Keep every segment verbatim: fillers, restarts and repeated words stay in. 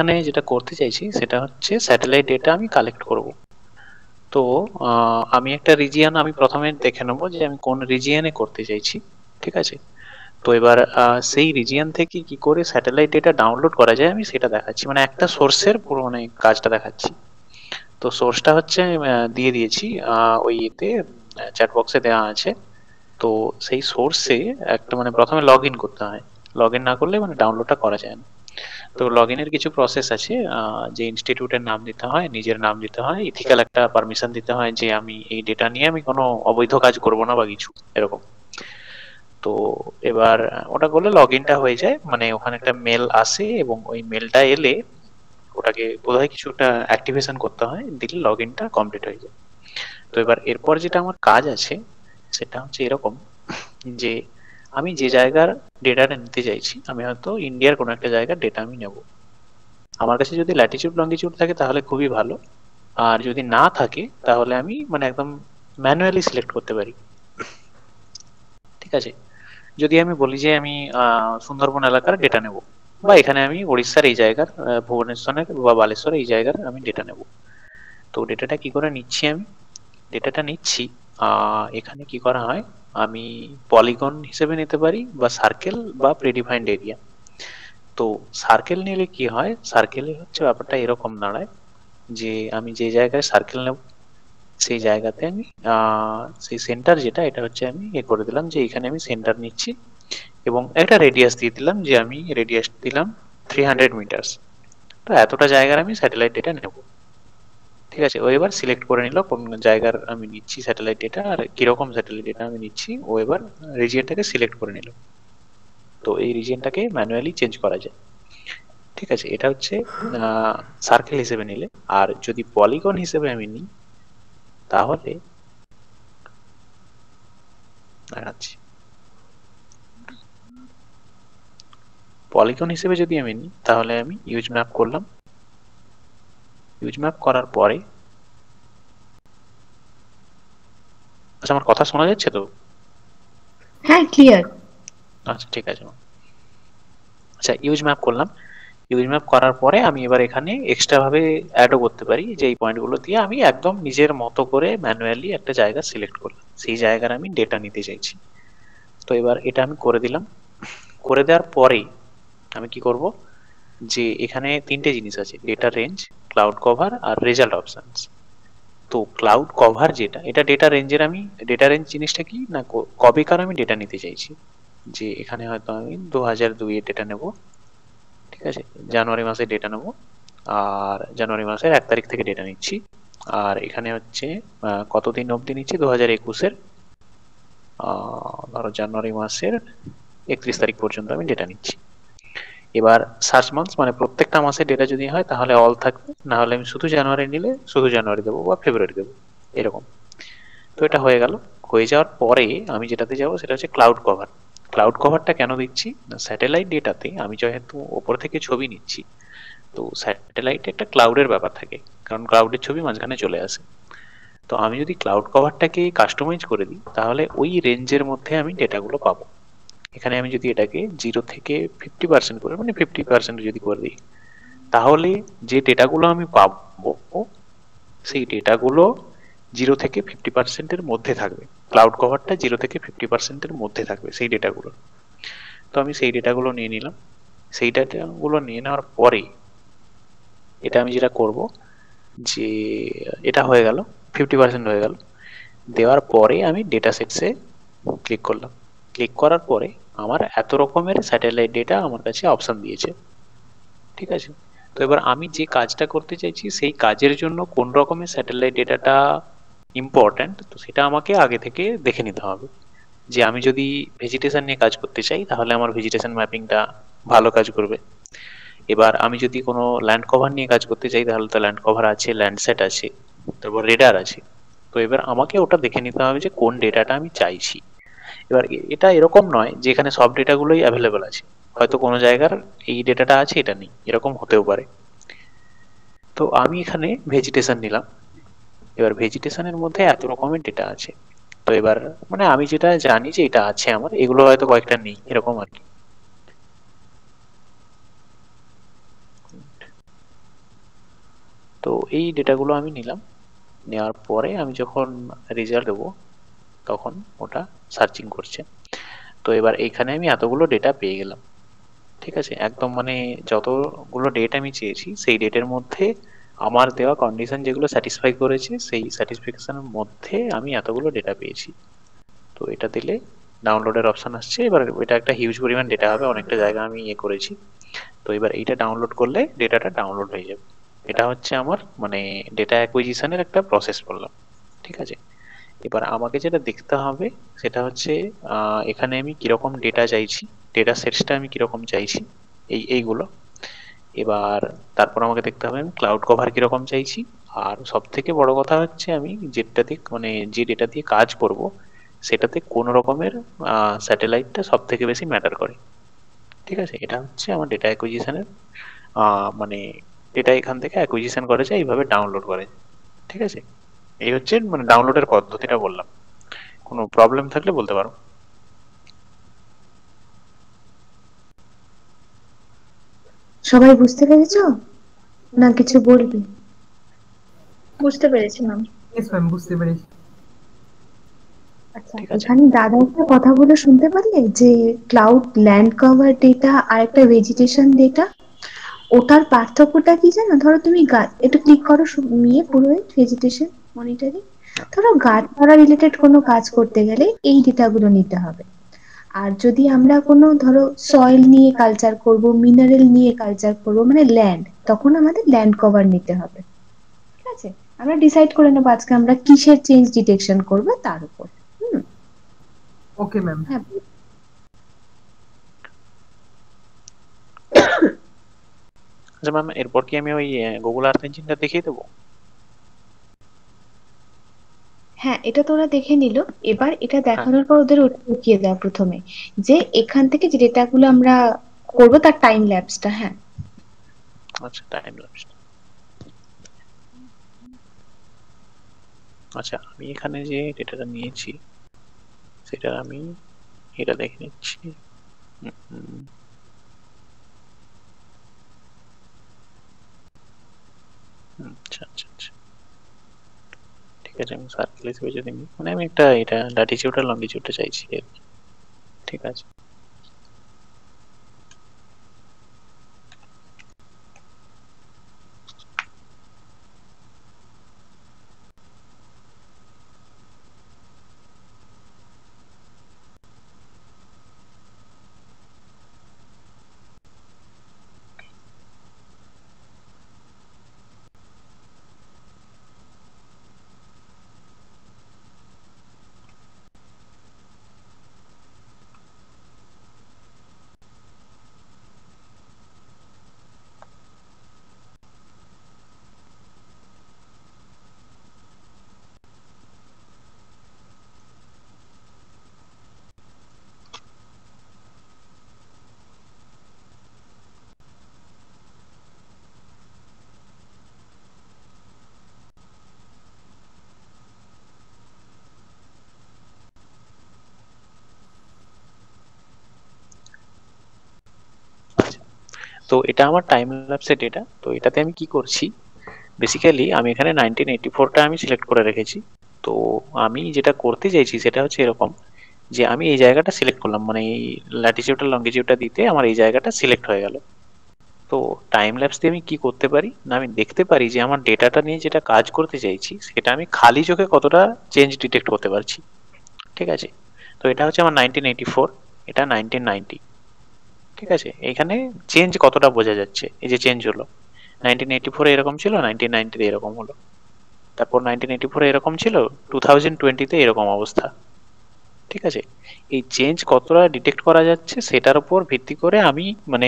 এখানে যেটা করতে চাইছি সেটা হচ্ছে স্যাটেলাইট ডেটা আমি কালেক্ট করব। তো আহ, আমি একটা রিজিয়ন আমি প্রথমে দেখে নেবো যে আমি কোন রিজিয়নে করতে চাইছি, ঠিক আছে। তো এবার আহ, সেই রিজিয়ন থেকে কি করে স্যাটেলাইট ডেটা ডাউনলোড করা যায় আমি সেটা দেখাচ্ছি, মানে একটা সোর্সের পুরো মানে কাজটা দেখাচ্ছি। তো সোর্সটা হচ্ছে আমি, আহ, দিয়ে দিয়েছি আহ, ওই ইতে চ্যাট বক্সে দেওয়া আছে। তো সেই সোর্সে একটা মানে প্রথমে লগ ইন করতে হয়, লগ ইন না করলে মানে ডাউনলোডটা করা যায় না। তো লগ ইনের কিছু প্রসেস আছে, আহ, যে ইনস্টিটিউটের নাম দিতে হয়, নিজের নাম দিতে হয়, ইথিক্যাল একটা পারমিশন দিতে হয় যে আমি এই ডেটা নিয়ে আমি কোনো অবৈধ কাজ করব না বা কিছু এরকম। তো এবার ওটা করলে লগ ইনটা হয়ে যায়, মানে ওখানে একটা মেল আসে এবং ওই মেলটা এলে ওটাকে বোধহয় কিছু একটা অ্যাক্টিভেশন করতে হয়, দিলে লগ ইনটা কমপ্লিট হয়ে যায়। তো এবার এরপর যেটা আমার কাজ আছে সেটা হচ্ছে এরকম, যে আমি যে জায়গার ডেটাটা নিতে চাইছি, আমি হয়তো ইন্ডিয়ার কোনো একটা জায়গার ডেটা আমি নেব। আমার কাছে যদি ল্যাটিটিউড লঙ্গিটিউড থাকে তাহলে খুবই ভালো, আর যদি না থাকে তাহলে আমি মানে একদম ম্যানুয়ালি সিলেক্ট করতে পারি, ঠিক আছে। যদি আমি বলি যে আমি আহ, সুন্দরবন এলাকার ডেটা নেব, বা এখানে আমি উড়িষ্যার এই জায়গার আহ, ভুবনেশ্বরের বা বালেশ্বরের এই জায়গার আমি ডেটা নেব। তো ডেটাটা কি করে নিচ্ছি আমি, ডেটাটা নিচ্ছি আহ, এখানে কি করা হয়, আমি পলিগন হিসেবে নিতে পারি বা সার্কেল বা প্রিডিফাইন্ড এরিয়া। তো সার্কেল নিলে কি হয়, সার্কেলে হচ্ছে ব্যাপারটা এরকম দাঁড়ায় যে আমি যে জায়গায় সার্কেল নেব সেই জায়গাতে আমি আহ, সেই সেন্টার যেটা এটা হচ্ছে আমি এ করে দিলাম যে এখানে আমি সেন্টার নিচ্ছি, এবং একটা রেডিয়াস দিয়ে দিলাম যে আমি রেডিয়াস দিলাম থ্রি হান্ড্রেড মিটার্স। তো এতটা জায়গার আমি স্যাটেলাইট ডেটা নেব, ঠিক আছে। ও এবার সিলেক্ট করে নিল কোন জায়গার আমি নিচ্ছি স্যাটেলাইট ডেটা আর কিরকম স্যাটেলাইট ডেটা আমি নিচ্ছি, ও এবার রিজিয়নটাকে সিলেক্ট করে নিল। তো এই রিজিয়নটাকে ম্যানুয়ালি চেঞ্জ করা যায়, ঠিক আছে। এটা হচ্ছে সার্কেল হিসেবে নিলে। আর যদি পলিগন হিসেবে আমি নিই তাহলে দেখাচ্ছি, পলিগন হিসেবে যদি আমি নিই তাহলে আমি ইউজ ম্যাপ করলাম। ইউজ ম্যাপ করার পরে, আচ্ছা আমার কথা শোনা যাচ্ছে তো? হ্যাঁ, ক্লিয়ার। আচ্ছা ঠিক আছে। আচ্ছা ইউজ ম্যাপ করলাম। ইউজ ম্যাপ করার পরে আমি এবার এখানে এক্সট্রা ভাবে অ্যাডও করতে পারি, যে এই পয়েন্টগুলো দিয়ে আমি একদম নিজের মতো করে ম্যানুয়ালি একটা জায়গা সিলেক্ট করলাম, সেই জায়গার আমি ডেটা নিতে চাইছি। তো এবার এটা আমি করে দিলাম। করে দেওয়ার পরে আমি কি করব, যে এখানে তিনটে জিনিস আছে, ডেটা রেঞ্জ, ক্লাউড কভার আর রেজাল্ট অপশনস। তো ক্লাউড কভার যেটা, এটা ডেটা রেঞ্জের আমি, ডেটা রেঞ্জ জিনিসটা কি না, ক- কবেকার আমি ডেটা নিতে চাইছি, যে এখানে হয়তো আমি দু হাজার দুই এর ডেটা নেব, ঠিক আছে, জানুয়ারি মাসে ডেটা নেব, আর জানুয়ারি মাসের এক তারিখ থেকে ডেটা নিচ্ছি। আর এখানে হচ্ছে আহ, কতদিন অবধি নিচ্ছি, দু হাজার একুশের আহ, ধরো জানুয়ারি মাসের একত্রিশ তারিখ পর্যন্ত আমি ডেটা নিচ্ছি। এবার সার্চ মান্থ মানে প্রত্যেকটা মাসে ডেটা যদি হয় তাহলে অল থাকবে, না হলে আমি শুধু জানুয়ারি নিলে শুধু জানুয়ারি দেবো বা ফেব্রুয়ারি দেবো, এরকম। তো এটা হয়ে গেল। হয়ে যাওয়ার পরে আমি যেটাতে যাবো সেটা হচ্ছে ক্লাউড কভার। ক্লাউড কভারটা কেন দিচ্ছি না, স্যাটেলাইট ডেটাতে আমি যেহেতু ওপর থেকে ছবি নিচ্ছি, তো স্যাটেলাইটে একটা ক্লাউডের ব্যাপার থাকে, কারণ ক্লাউডের ছবি মাঝখানে চলে আসে। তো আমি যদি ক্লাউড কভারটাকে কাস্টমাইজ করে দিই তাহলে ওই রেঞ্জের মধ্যে আমি ডেটাগুলো পাবো। এখানে আমি যদি এটাকে জিরো থেকে ফিফটি পার্সেন্ট করে মানে ফিফটি পার্সেন্ট যদি করে দিই, তাহলে যে ডেটাগুলো আমি পাবো সেই ডেটাগুলো জিরো থেকে ফিফটি পার্সেন্টের মধ্যে থাকবে। ক্লাউড কভারটা জিরো থেকে ফিফটি পার্সেন্টের মধ্যে থাকবে সেই ডেটাগুলো। তো আমি সেই ডেটাগুলো নিয়ে নিলাম। সেই ডেটাগুলো নিয়ে নেওয়ার পরে এটা আমি যেটা করব, যে এটা হয়ে গেল, ফিফটি পার্সেন্ট হয়ে গেল। দেওয়ার পরে আমি ডেটা সেটসে ক্লিক করলাম। ক্লিক করার পরে আমার এত রকমের স্যাটেলাইট ডেটা আমার কাছে অপশন দিয়েছে, ঠিক আছে। তো এবার আমি যে কাজটা করতে চাইছি সেই কাজের জন্য কোন রকমের স্যাটেলাইট ডেটাটা ইম্পর্ট্যান্ট, তো সেটা আমাকে আগে থেকে দেখে নিতে হবে। যে আমি যদি ভেজিটেশন নিয়ে কাজ করতে চাই তাহলে আমার ভেজিটেশন ম্যাপিংটা ভালো কাজ করবে। এবার আমি যদি কোনো ল্যান্ড কভার নিয়ে কাজ করতে চাই তাহলে তো ল্যান্ড কভার আছে, ল্যান্ডসেট আছে, তারপর রেডার আছে। তো এবার আমাকে ওটা দেখে নিতে হবে যে কোন ডেটাটা আমি চাইছি। এবার এ- এটা এরকম নয় যে এখানে সব ডেটাগুলোই অ্যাভেলেবেল আছে, হয়তো কোনো জায়গার এই ডেটাটা আছে এটা নেই, এরকম হতেও পারে। তো আমি এখানে ভেজিটেশন নিলাম। এবার ভেজিটেশনের মধ্যে এত রকমের ডেটা আছে। তো এবার মানে আমি যেটা জানি যে এটা আছে আমার, এগুলো হয়তো কয়েকটা নেই, এরকম আর কি। তো এই ডেটাগুলো আমি নিলাম, নেওয়ার পরে আমি যখন রেজাল্ট দেবো তখন ওটা সার্চিং করছে। তো এবার এইখানে আমি এতগুলো ডেটা পেয়ে গেলাম, ঠিক আছে, একদম মানে যতগুলো ডেট আমি চেয়েছি সেই ডেটের মধ্যে আমার দেওয়া কন্ডিশন যেগুলো স্যাটিসফাই করেছে সেই স্যাটিসফ্যাকশনের মধ্যে আমি এতগুলো ডেটা পেয়েছি। তো এটা দিলে ডাউনলোডের অপশন আসছে। এবার এটা একটা হিউজ পরিমাণ ডেটা হবে, অনেকটা জায়গা আমি ইয়ে করেছি। তো এবার এইটা ডাউনলোড করলে ডেটাটা ডাউনলোড হয়ে যাবে। এটা হচ্ছে আমার মানে ডেটা অ্যাকুইজিশনের একটা প্রসেস বললাম, ঠিক আছে। এবার আমাকে যেটা দেখতে হবে সেটা হচ্ছে আহ, এখানে আমি কিরকম ডেটা চাইছি, ডেটা সেটসটা আমি কিরকম চাইছি, এই এইগুলো। এবার তারপর আমাকে দেখতে হবে আমি ক্লাউড কভার কিরকম চাইছি। আর সব থেকে বড় কথা হচ্ছে আমি যেটাতে মানে যে ডেটা দিয়ে কাজ করব সেটাতে কোন রকমের স্যাটেলাইটটা সব থেকে বেশি ম্যাটার করে, ঠিক আছে। এটা হচ্ছে আমার ডেটা অ্যাকুইজিশনের মানে ডেটা এখান থেকে অ্যাকুইজিশন করে যায়, এইভাবে ডাউনলোড করে, ঠিক আছে। এই হচ্ছে মানে ডাউনলোডের পদ্ধতিটা বললাম। কোনো প্রবলেম থাকলে বলতে পারো। সবাই বুঝতে পেরেছো না কিছু বলবি? বুঝতে পেরেছি ম্যাম। ইয়েস ম্যাম, বুঝতে পেরেছি। আচ্ছা, ঠিক আছে। এখানে দাদা একটা কথা বলে শুনতে পারলে যে ক্লাউড ল্যান্ড কভার ডেটা আর একটা ভেজিটেশন ডেটা, ওটার পার্থক্যটা কি জানো? ধরো তুমি গাছ একটু ক্লিক করো সু- নিয়ে পুরো ভেজিটেশন মনিটরিং। ধরো গাছপালা রিলেটেড কোনো কাজ করতে গেলে এই ডেটাগুলো নিতে হবে। আর যদি আমরা কোনো ধরো সয়েল নিয়ে কালচার করব, মিনারেল নিয়ে কালচার করব, মানে ল্যান্ড, তখন আমাদের ল্যান্ড কভার নিতে হবে। ঠিক আছে, আমরা ডিসাইড করে নেবো আজকে আমরা কিসের চেঞ্জ ডিটেকশন করব তার উপর। Hmm, okay ma'am. হ্যাঁ। আচ্ছা ম্যাম, এরপর কি আমি ওই গুগল আর্থ ইঞ্জিনটা দেখিয়ে দেবো? হ্যাঁ, এটা তো ওরা দেখে নিল। এবার এটা হ্যাঁ। দেখানোর পর ওদের ওটা দেখিয়ে দাও প্রথমে, যে এখান থেকে যে ডেটাগুলো আমরা করবো তার টাইম ল্যাপসটা। হ্যাঁ, আচ্ছা, টাইম ল্যাপস। আচ্ছা, আমি এখানে যে ডেটাটা নিয়েছি সেটা আমি এটা দেখে নিচ্ছি। হুম, হুম। হুম, আচ্ছা আচ্ছা আচ্ছা, ঠিক আছে। আমি সার্কেল হিসেবে যদি নিই, মানে আমি একটা এটা ল্যাটিটিউড আর লঙ্গিটিউডটা চাইছি আর কি। ঠিক আছে। তো এটা আমার টাইম ল্যাপসের ডেটা। তো এটাতে আমি কি করছি, বেসিক্যালি আমি এখানে নাইনটিন এইটি ফোরটা আমি সিলেক্ট করে রেখেছি। তো আমি যেটা করতে চাইছি সেটা হচ্ছে এরকম, যে আমি এই জায়গাটা সিলেক্ট করলাম, মানে এই ল্যাটিটিউড আর লঙ্গিটিউডটা দিতে আমার এই জায়গাটা সিলেক্ট হয়ে গেল। তো টাইম ল্যাপস দিয়ে আমি কি করতে পারি না, আমি দেখতে পারি যে আমার ডেটাটা নিয়ে যেটা কাজ করতে চাইছি সেটা আমি খালি চোখে কতটা চেঞ্জ ডিটেক্ট করতে পারছি, ঠিক আছে। তো এটা হচ্ছে আমার নাইনটিন এইটি ফোর, এটা নাইনটিন নাইনটি, ঠিক আছে। এখানে চেঞ্জ কতটা বোঝা যাচ্ছে, এই যে চেঞ্জ হলো, নাইনটিন এইটি ফোরে এরকম ছিল, নাইনটিন নাইনটিতে এরকম হলো, তারপর নাইনটিন এইটি ফোরে এরকম ছিল, টু থাউজেন্ড টোয়েন্টিতে এরকম অবস্থা, ঠিক আছে। এই চেঞ্জ কতটা ডিটেক্ট করা যাচ্ছে সেটার উপর ভিত্তি করে আমি মানে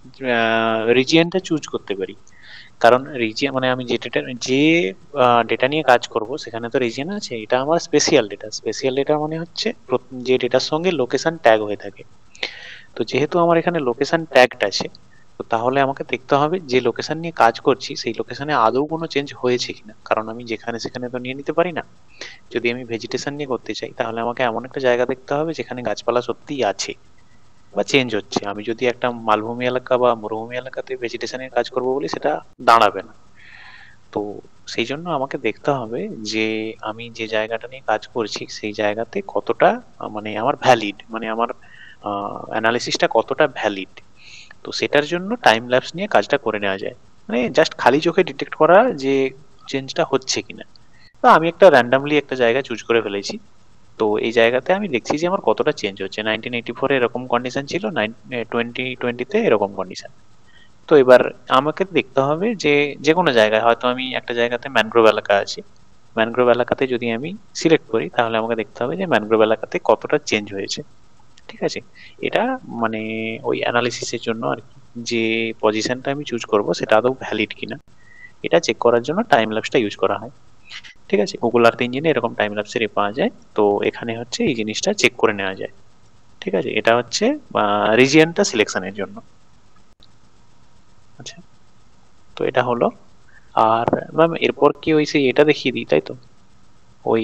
রিজিয়নটা চুজ করতে পারি। কারণ রিজিয়ন মানে আমি যে ডেটা যে ডেটা নিয়ে কাজ করব সেখানে তো রিজিয়ন আছে। এটা আমার স্পেশাল ডেটা, স্পেশাল ডেটা মানে হচ্ছে প্রত- যে ডেটার সঙ্গে লোকেশন ট্যাগ হয়ে থাকে। তো যেহেতু আমার এখানে লোকেশন ট্যাগড আছে, তো তাহলে আমাকে দেখতে হবে যে লোকেশন নিয়ে কাজ করছি সেই লোকেশনে আদৌ কোনো চেঞ্জ হয়েছে কিনা, কারণ আমি যেখানে সেখানে তো নিয়ে নিতে পারি না। যদি আমি ভেজিটেশন নিয়ে করতে চাই তাহলে আমাকে এমন একটা জায়গা দেখতে হবে যেখানে গাছপালা সত্যিই আছে বা চেঞ্জ হচ্ছে। আমি যদি একটা মালভূমি এলাকা বা মরুভূমি এলাকাতে ভেজিটেশনের কাজ করবো বলি সেটা দাঁড়াবে না। তো সেই জন্য আমাকে দেখতে হবে যে আমি যে জায়গাটা নিয়ে কাজ করছি সেই জায়গাতে কতটা আহ, মানে আমার ভ্যালিড, মানে আমার অ্যানালিসিসটা কতটা ভ্যালিড। তো সেটার জন্য টাইম ল্যাপস নিয়ে কাজটা করে নেওয়া যায়, মানে জাস্ট খালি চোখে ডিটেক্ট করা যে চেঞ্জটা হচ্ছে কিনা। তো আমি একটা র্যান্ডামলি একটা জায়গা চুজ করে ফেলেছি। তো এই জায়গাতে আমি দেখছি যে আমার কতটা চেঞ্জ হচ্ছে। নাইনটিন এইটি ফোরে এরকম কন্ডিশন ছিল, নাইন টোয়েন্টি টোয়েন্টিতে এরকম কন্ডিশন। তো এবার আমাকে দেখতে হবে যে যে কোনো জায়গায়, হয়তো আমি একটা জায়গাতে ম্যানগ্রোভ এলাকা আছে, ম্যানগ্রোভ এলাকাতে যদি আমি সিলেক্ট করি তাহলে আমাকে দেখতে হবে যে ম্যানগ্রোভ এলাকাতে কতটা চেঞ্জ হয়েছে। ঠিক আছে, এটা মানে ওই অ্যানালিসিসের জন্য আর কি, যে পজিশনটা আমি চুজ করব সেটা আদৌ ভ্যালিড কিনা এটা চেক করার জন্য টাইম ল্যাপসটা ইউজ করা হয়। ঠিক আছে, গুগল আর্থ ইঞ্জিনে এরকম টাইম ল্যাপসের পাওয়া যায়। তো এখানে হচ্ছে এই জিনিসটা চেক করে নেওয়া যায়। ঠিক আছে, এটা হচ্ছে রিজিয়নটা সিলেকশনের জন্য। আচ্ছা, তো এটা হলো। আর ম্যাম এরপর কি ওই সেই এটা দেখিয়ে দিই, তাই তো? ওই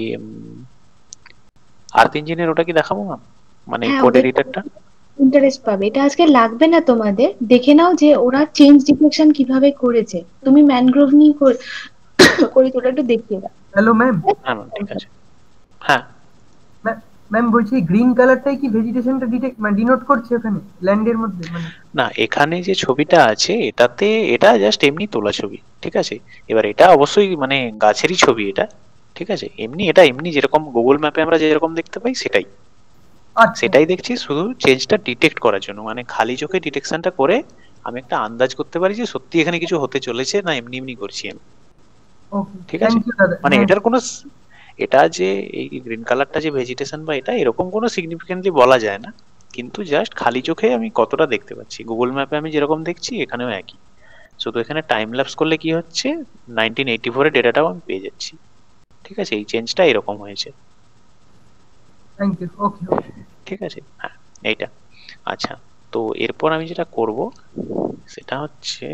আর্থ ইঞ্জিনের ওটা কি দেখাবো ম্যাম, মানে হ্যাঁ, কোড ওদের এডিটরটা? ইন্টারেস্ট পাবে। এটা আজকে লাগবে না তোমাদের, দেখে নাও যে ওরা চেঞ্জ ডিটেকশন কিভাবে করেছে। তুমি ম্যানগ্রোভ নিয়ে কর- করে তোটা একটু দেখিয়ে দাও। Hello ma'am. হ্যাঁ ম্যাম, ঠিক আছে। হ্যাঁ, ম্যাম বলছি গ্রিন কালারটাই কি ভেজিটেশনটা ডিটেক্ট মানে ডিনোট করছে ওখানে ল্যান্ডের মধ্যে মানে? না এখানে যে ছবিটা আছে এটাতে এটা জাস্ট এমনি তোলা ছবি। ঠিক আছে, এবার এটা অবশ্যই মানে গাছেরই ছবি এটা। ঠিক আছে, এমনি এটা এমনি যেরকম গুগল ম্যাপে আমরা যেরকম দেখতে পাই সেটাই আচ্ছা, সেটাই দেখছি, শুধু চেঞ্জটা ডিটেক্ট করার জন্য, মানে খালি চোখে ডিটেকশনটা করে আমি একটা আন্দাজ করতে পারি যে সত্যি এখানে কিছু হতে চলেছে না এমনি এমনি করছি আমি। ওকে, ঠিক আছে, থ্যাংক ইউ দাদা। মানে হ্যাঁ, এটার কোনো স- এটা যে এই গ্রিন কালারটা যে ভেজিটেশন বা এটা এরকম কোনো সিগনিফিকেন্টলি বলা যায় না, কিন্তু জাস্ট খালি চোখে আমি কতটা দেখতে পাচ্ছি। গুগল ম্যাপে আমি যেরকম দেখছি এখানেও একই, শুধু এখানে টাইম ল্যাপস করলে কি হচ্ছে নাইনটিন এইটি ফোর এর ডেটাটাও আমি পেয়ে যাচ্ছি। ঠিক আছে, এই চেঞ্জটা এরকম হয়েছে। Thank you. Okay okay. ঠিক আছে, হ্যাঁ এইটা। আচ্ছা, তো এরপর আমি যেটা করব সেটা হচ্ছে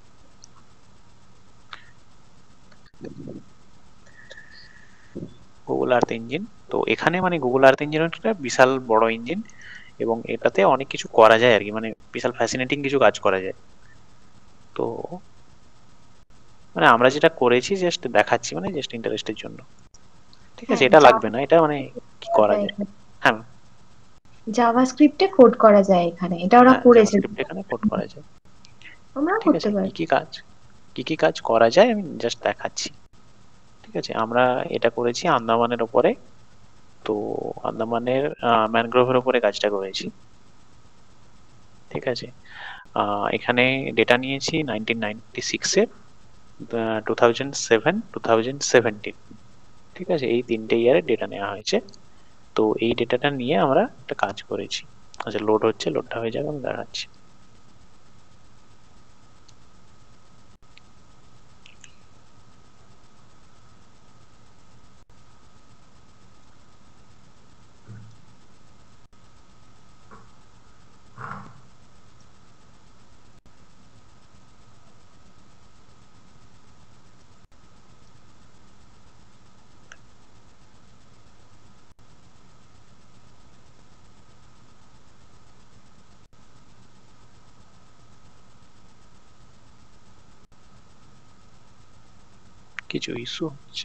গুগল আর্থ ইঞ্জিন। তো এখানে মানে গুগল আর্থ ইঞ্জিন হচ্ছে একটা বিশাল বড় ইঞ্জিন, এবং এটাতে অনেক কিছু করা যায় আর কি, মানে বিশাল ফ্যাসিনেটিং কিছু কাজ করা যায়। তো মানে আমরা যেটা করেছি জাস্ট দেখাচ্ছি, মানে জাস্ট ইন্টারেস্টের জন্য। ঠিক আছে, হ্যাঁ, এটা লাগবে জাভা না, এটা মানে কি করা যায়। হ্যাঁ জাভাস্ক্রিপ্টে কোড করা যায় এখানে, এটা ওরা হ্যাঁ, করেছে। জাভাস্ক্রিপ্ট এখানে কোড করা যায়। তোমরাও ঠিক করতে আছে, কি পারো। কি কাজ কি কি কাজ করা যায় আমি জাস্ট দেখাচ্ছি। ঠিক আছে, আমরা এটা করেছি আন্দামানের ওপরে। তো আন্দামানের ম্যানগ্রোভের ওপরে কাজটা করেছি। ঠিক আছে, আহ, এখানে ডেটা নিয়েছি নাইনটিন নাইনটি সিক্স এর, two thousand seven two thousand seventeen. ঠিক আছে, এই তিনটে ইয়ারের ডেটা নেওয়া হয়েছে। তো এই ডেটাটা নিয়ে আমরা একটা কাজ করেছি। আচ্ছা, লোড হচ্ছে, লোডটা হয়ে যাবে, আমি দেখাচ্ছি। কিছু ইস্যু হচ্ছে।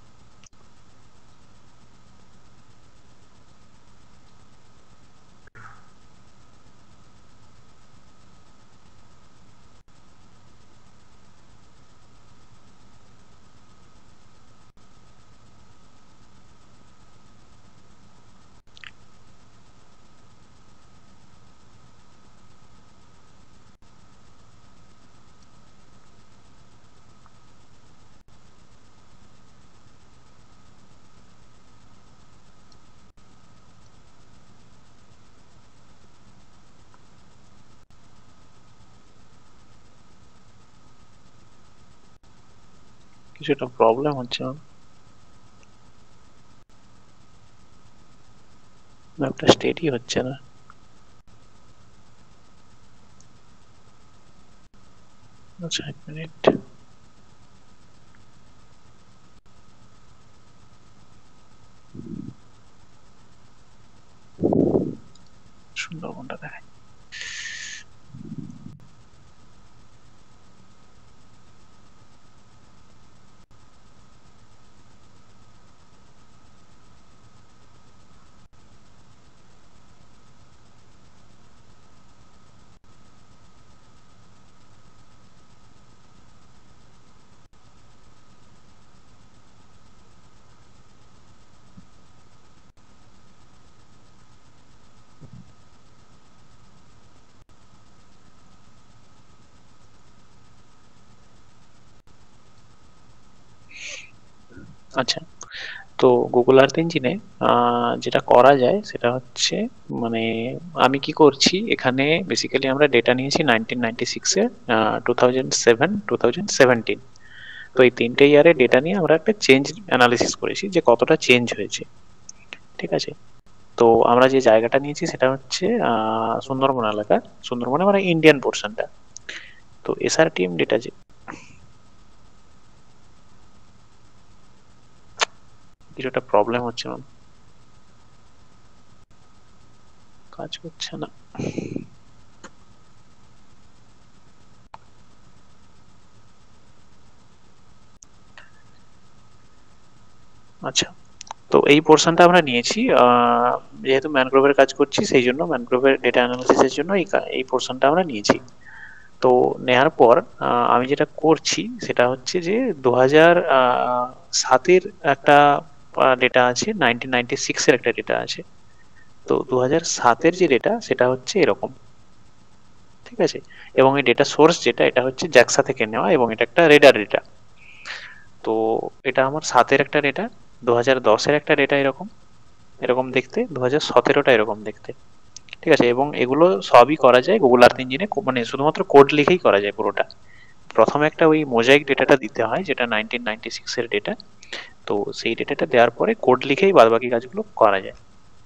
কিছু একটা প্রবলেম হচ্ছে, ম্যাপটা স্টেটই হচ্ছে না। আচ্ছা, এক মিনিট। সুন্দরবনটা দেখাই। আচ্ছা, তো গুগল আর্থ ইঞ্জিনে যেটা করা যায় সেটা হচ্ছে, মানে আমি কি করছি এখানে, বেসিক্যালি আমরা ডেটা নিয়েছি নাইনটিন নাইনটি সিক্স এর two thousand seven two thousand seventeen. তো এই তিনটে ইয়ারে ডেটা নিয়ে আমরা একটা চেঞ্জ অ্যানালিসিস করেছি যে কতটা চেঞ্জ হয়েছে। ঠিক আছে, তো আমরা যে জায়গাটা নিয়েছি সেটা হচ্ছে আহ, সুন্দরবন এলাকা, সুন্দরবনে মানে ইন্ডিয়ান পোর্শনটা। তো এসআরটিএম ডেটা যে কিছুটা প্রবলেম হচ্ছে, ম্যাম কাজ করছে না। আচ্ছা, তো এই পোর্শনটা আমরা নিয়েছি, আহ, যেহেতু ম্যানগ্রোভের কাজ করছি সেই জন্য ম্যানগ্রোভের ডেটা অ্যানালিসিসের জন্য এই কা- এই পোর্শনটা আমরা নিয়েছি। তো নেওয়ার পর আহ, আমি যেটা করছি সেটা হচ্ছে যে দু হাজার সাতের একটা ডেটা আছে, নাইনটিন নাইনটি সিক্স এর একটা ডেটা আছে। তো দু হাজার সাতের যে ডেটা সেটা হচ্ছে এরকম। ঠিক আছে, এবং এই ডেটা সোর্স যেটা, এটা হচ্ছে জ্যাক্সা থেকে নেওয়া এবং এটা একটা রেডার ডেটা। তো এটা আমার সাতের একটা ডেটা, দু হাজার দশের একটা ডেটা এরকম এরকম দেখতে, দু হাজার সতেরোটা এরকম দেখতে। ঠিক আছে, এবং এগুলো সবই করা যায় গুগল আর্থ ইঞ্জিনে, মানে শুধুমাত্র কোড লিখেই করা যায় পুরোটা। প্রথমে একটা ওই মোজাইক ডেটাটা দিতে হয় যেটা নাইনটিন নাইনটি সিক্স এর ডেটা। তো সেই ডেটাটা দেওয়ার পরে কোড লিখেই বাদবাকি কাজগুলো করা যায়।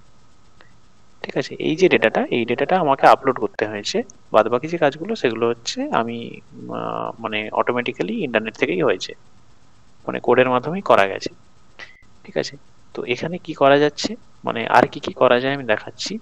ঠিক আছে, এই যে ডেটাটা, এই ডেটাটা আমাকে আপলোড করতে হয়েছে। বাদবাকি যে কাজগুলো সেগুলো হচ্ছে আমি আহ, মানে অটোমেটিক্যালি ইন্টারনেট থেকেই হয়েছে, মানে কোডের মাধ্যমেই করা গেছে। ঠিক আছে, তো এখানে কি করা যাচ্ছে, মানে আর কি কি করা যায় আমি দেখাচ্ছি।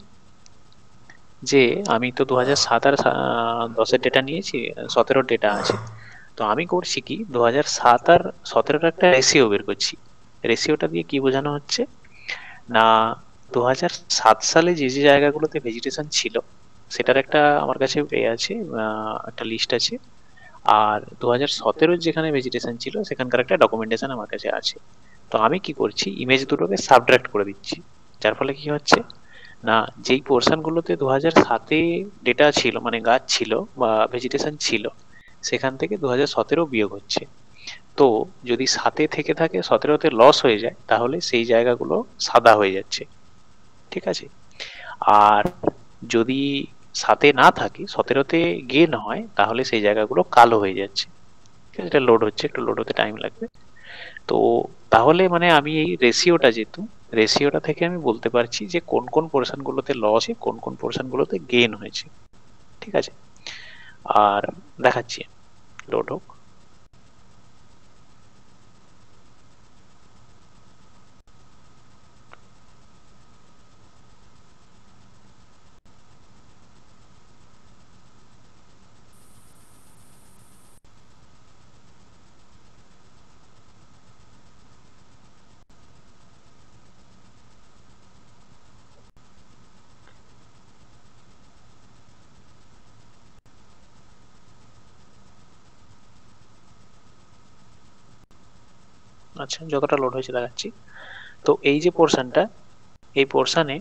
যে আমি তো দু হাজার সাত আর আহ, দশের ডেটা নিয়েছি, সতেরোর ডেটা আছে। তো আমি করছি কি, দু হাজার সাত আর সতেরোর একটা রেশিও বের করছি। রেশিওটা দিয়ে কি বোঝানো হচ্ছে না, দু হাজার সাত সালে যে যে জায়গাগুলোতে ভেজিটেশন ছিল সেটার একটা আমার কাছে এ আছে, আহ, একটা লিস্ট আছে। আর দু হাজার সতেরোর যেখানে ভেজিটেশন ছিল সেখানকার একটা ডকুমেন্টেশন আমার কাছে আছে। তো আমি কি করছি, ইমেজ দুটোকে সাবট্রাক্ট করে দিচ্ছি। যার ফলে কি হচ্ছে না, যেই পোর্শন গুলোতে দু হাজার সাতে ডেটা ছিল মানে গাছ ছিল বা ভেজিটেশন ছিল, সেখান থেকে দু হাজার সতেরো বিয়োগ হচ্ছে। তো যদি সাতে থেকে থাকে সতেরোতে লস হয়ে যায় তাহলে সেই জায়গাগুলো সাদা হয়ে যাচ্ছে। ঠিক আছে, আর যদি সাতে না থাকে সতেরোতে গেন হয় তাহলে সেই জায়গাগুলো কালো হয়ে যাচ্ছে। ঠিক আছে, এটা লোড হচ্ছে, একটু লোড হতে টাইম লাগবে। তো তাহলে মানে আমি এই রেশিওটা, যেহেতু রেশিওটা থেকে আমি বলতে পারছি যে কোন কোন পোর্শন গুলোতে লস হয়েছে, কোন কোন পোর্শন গুলোতে গেইন হয়েছে। ঠিক আছে, আর দেখাচ্ছি, লোড হোক। আচ্ছা, যতটা লোড হয়েছে দেখাচ্ছি। তো এই যে পোর্শনটা, এই পোর্শনে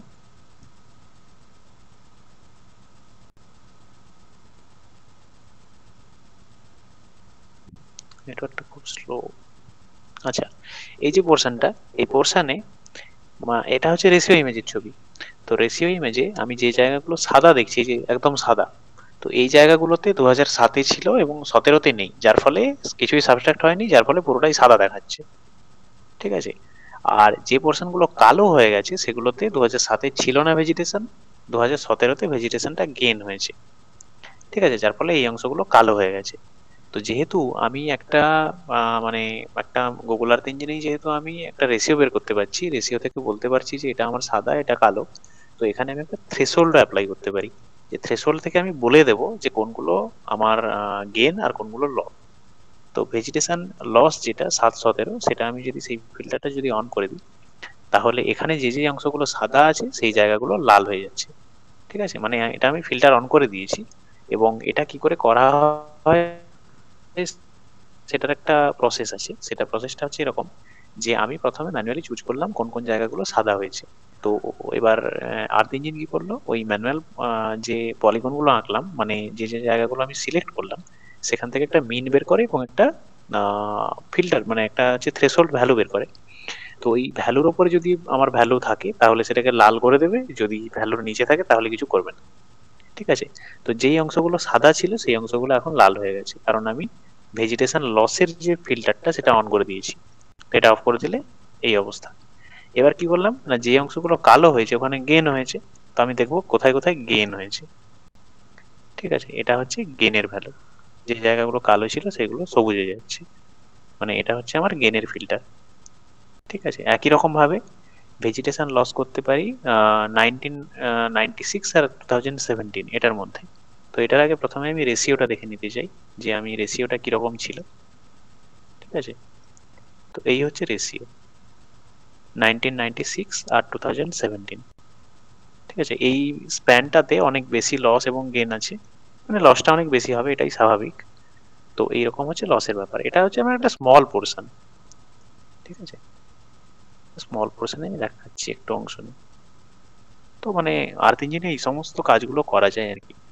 নেটওয়ার্কটা খুব স্লো। আচ্ছা, এই যে পোর্শনটা, এই পোর্শনে এটা হচ্ছে রেশিও ইমেজের ছবি। তো রেশিও ইমেজে আমি যে জায়গাগুলো সাদা দেখছি, যে একদম সাদা, তো এই জায়গাগুলোতে দু হাজার সাতে ছিল এবং সতেরোতে নেই, যার ফলে কিছুই সাবস্ট্রাক্ট হয়নি, যার ফলে পুরোটাই সাদা দেখাচ্ছে। ঠিক আছে, আর যে পোর্শন গুলো কালো হয়ে গেছে সেগুলোতে দু হাজার সাতে ছিল না ভেজিটেশন, দু হাজার সতেরোতে ভেজিটেশনটা গেইন হয়েছে। ঠিক আছে, যার ফলে এই অংশগুলো কালো হয়ে গেছে। তো যেহেতু আমি একটা আহ, মানে একটা গুগল আর্থ ইঞ্জিনেই যেহেতু আমি একটা রেশিও বের করতে পারছি, রেশিও থেকে বলতে পারছি যে এটা আমার সাদা এটা কালো। তো এখানে আমি একটা থ্রেশহোল্ড অ্যাপ্লাই করতে পারি, যে থ্রেশহোল্ড থেকে আমি বলে দেবো যে কোনগুলো আমার গেন আর কোনগুলো লস। তো ভেজিটেশন লস যেটা সাত সতেরো, সেটা আমি যদি সেই ফিল্টারটা যদি অন করে দিই তাহলে এখানে যে যে অংশগুলো সাদা আছে সেই জায়গাগুলো লাল হয়ে যাচ্ছে। ঠিক আছে, মানে এটা আমি ফিল্টার অন করে দিয়েছি। এবং এটা কি করে করা হয় সেটার একটা প্রসেস আছে, সেটা প্রসেসটা হচ্ছে এরকম, যে আমি প্রথমে ম্যানুয়ালি চুজ করলাম কোন কোন জায়গাগুলো সাদা হয়েছে। তো এবার আর্থ ইঞ্জিন কি করলো, ওই ম্যানুয়াল যে পলিগন গুলো আঁকলাম, মানে যে যে জায়গাগুলো আমি সিলেক্ট করলাম সেখান থেকে একটা মিন বের করে এবং একটা ফিল্টার মানে একটা হচ্ছে থ্রেশহোল্ড ভ্যালু বের করে। তো ওই ভ্যালুর উপরে যদি আমার ভ্যালু থাকে তাহলে সেটাকে লাল করে দেবে, যদি ভ্যালুর নিচে থাকে তাহলে কিছু করবে না। ঠিক আছে, তো যেই অংশগুলো সাদা ছিল সেই অংশগুলো এখন লাল হয়ে গেছে, কারণ আমি ভেজিটেশন লসের যে ফিল্টারটা সেটা অন করে দিয়েছি। এটা অফ করে দিলে এই অবস্থা। এবার কি করলাম না, যে অংশগুলো কালো হয়েছে ওখানে গেন হয়েছে, তো আমি দেখবো কোথায় কোথায় গেন হয়েছে। ঠিক আছে, এটা হচ্ছে গেনের ভ্যালু, যে জায়গাগুলো কালো ছিল সেগুলো সবুজে যাচ্ছে, মানে এটা হচ্ছে আমার গেনের ফিল্টার। ঠিক আছে, একই রকম ভাবে ভেজিটেশন লস করতে পারি নাইনটিন নাইনটি সিক্স আর টু থাউজেন্ড সেভেন্টিন এটার মধ্যে। তো এটার আগে প্রথমে আমি রেশিওটা দেখে নিতে চাই যে আমি রেশিওটা কিরকম ছিল। ঠিক আছে, তো এই হচ্ছে রেশিও নাইনটিন নাইনটি সিক্স আর টু থাউজেন্ড সেভেন্টিন। ঠিক আছে, এই স্প্যানটাতে অনেক বেশি লস এবং গেন আছে, মানে লসটা অনেক বেশি হবে, এটাই স্বাভাবিক। তো এইরকম হচ্ছে লসের ব্যাপার, এটা হচ্ছে আমার একটা স্মল পোর্শন। ঠিক আছে, স্মল পোর্শনে দেখাচ্ছি একটু অংশ নিয়ে। তো মানে আর্থ ইঞ্জিনে এই সমস্ত কাজগুলো করা যায় আর কি,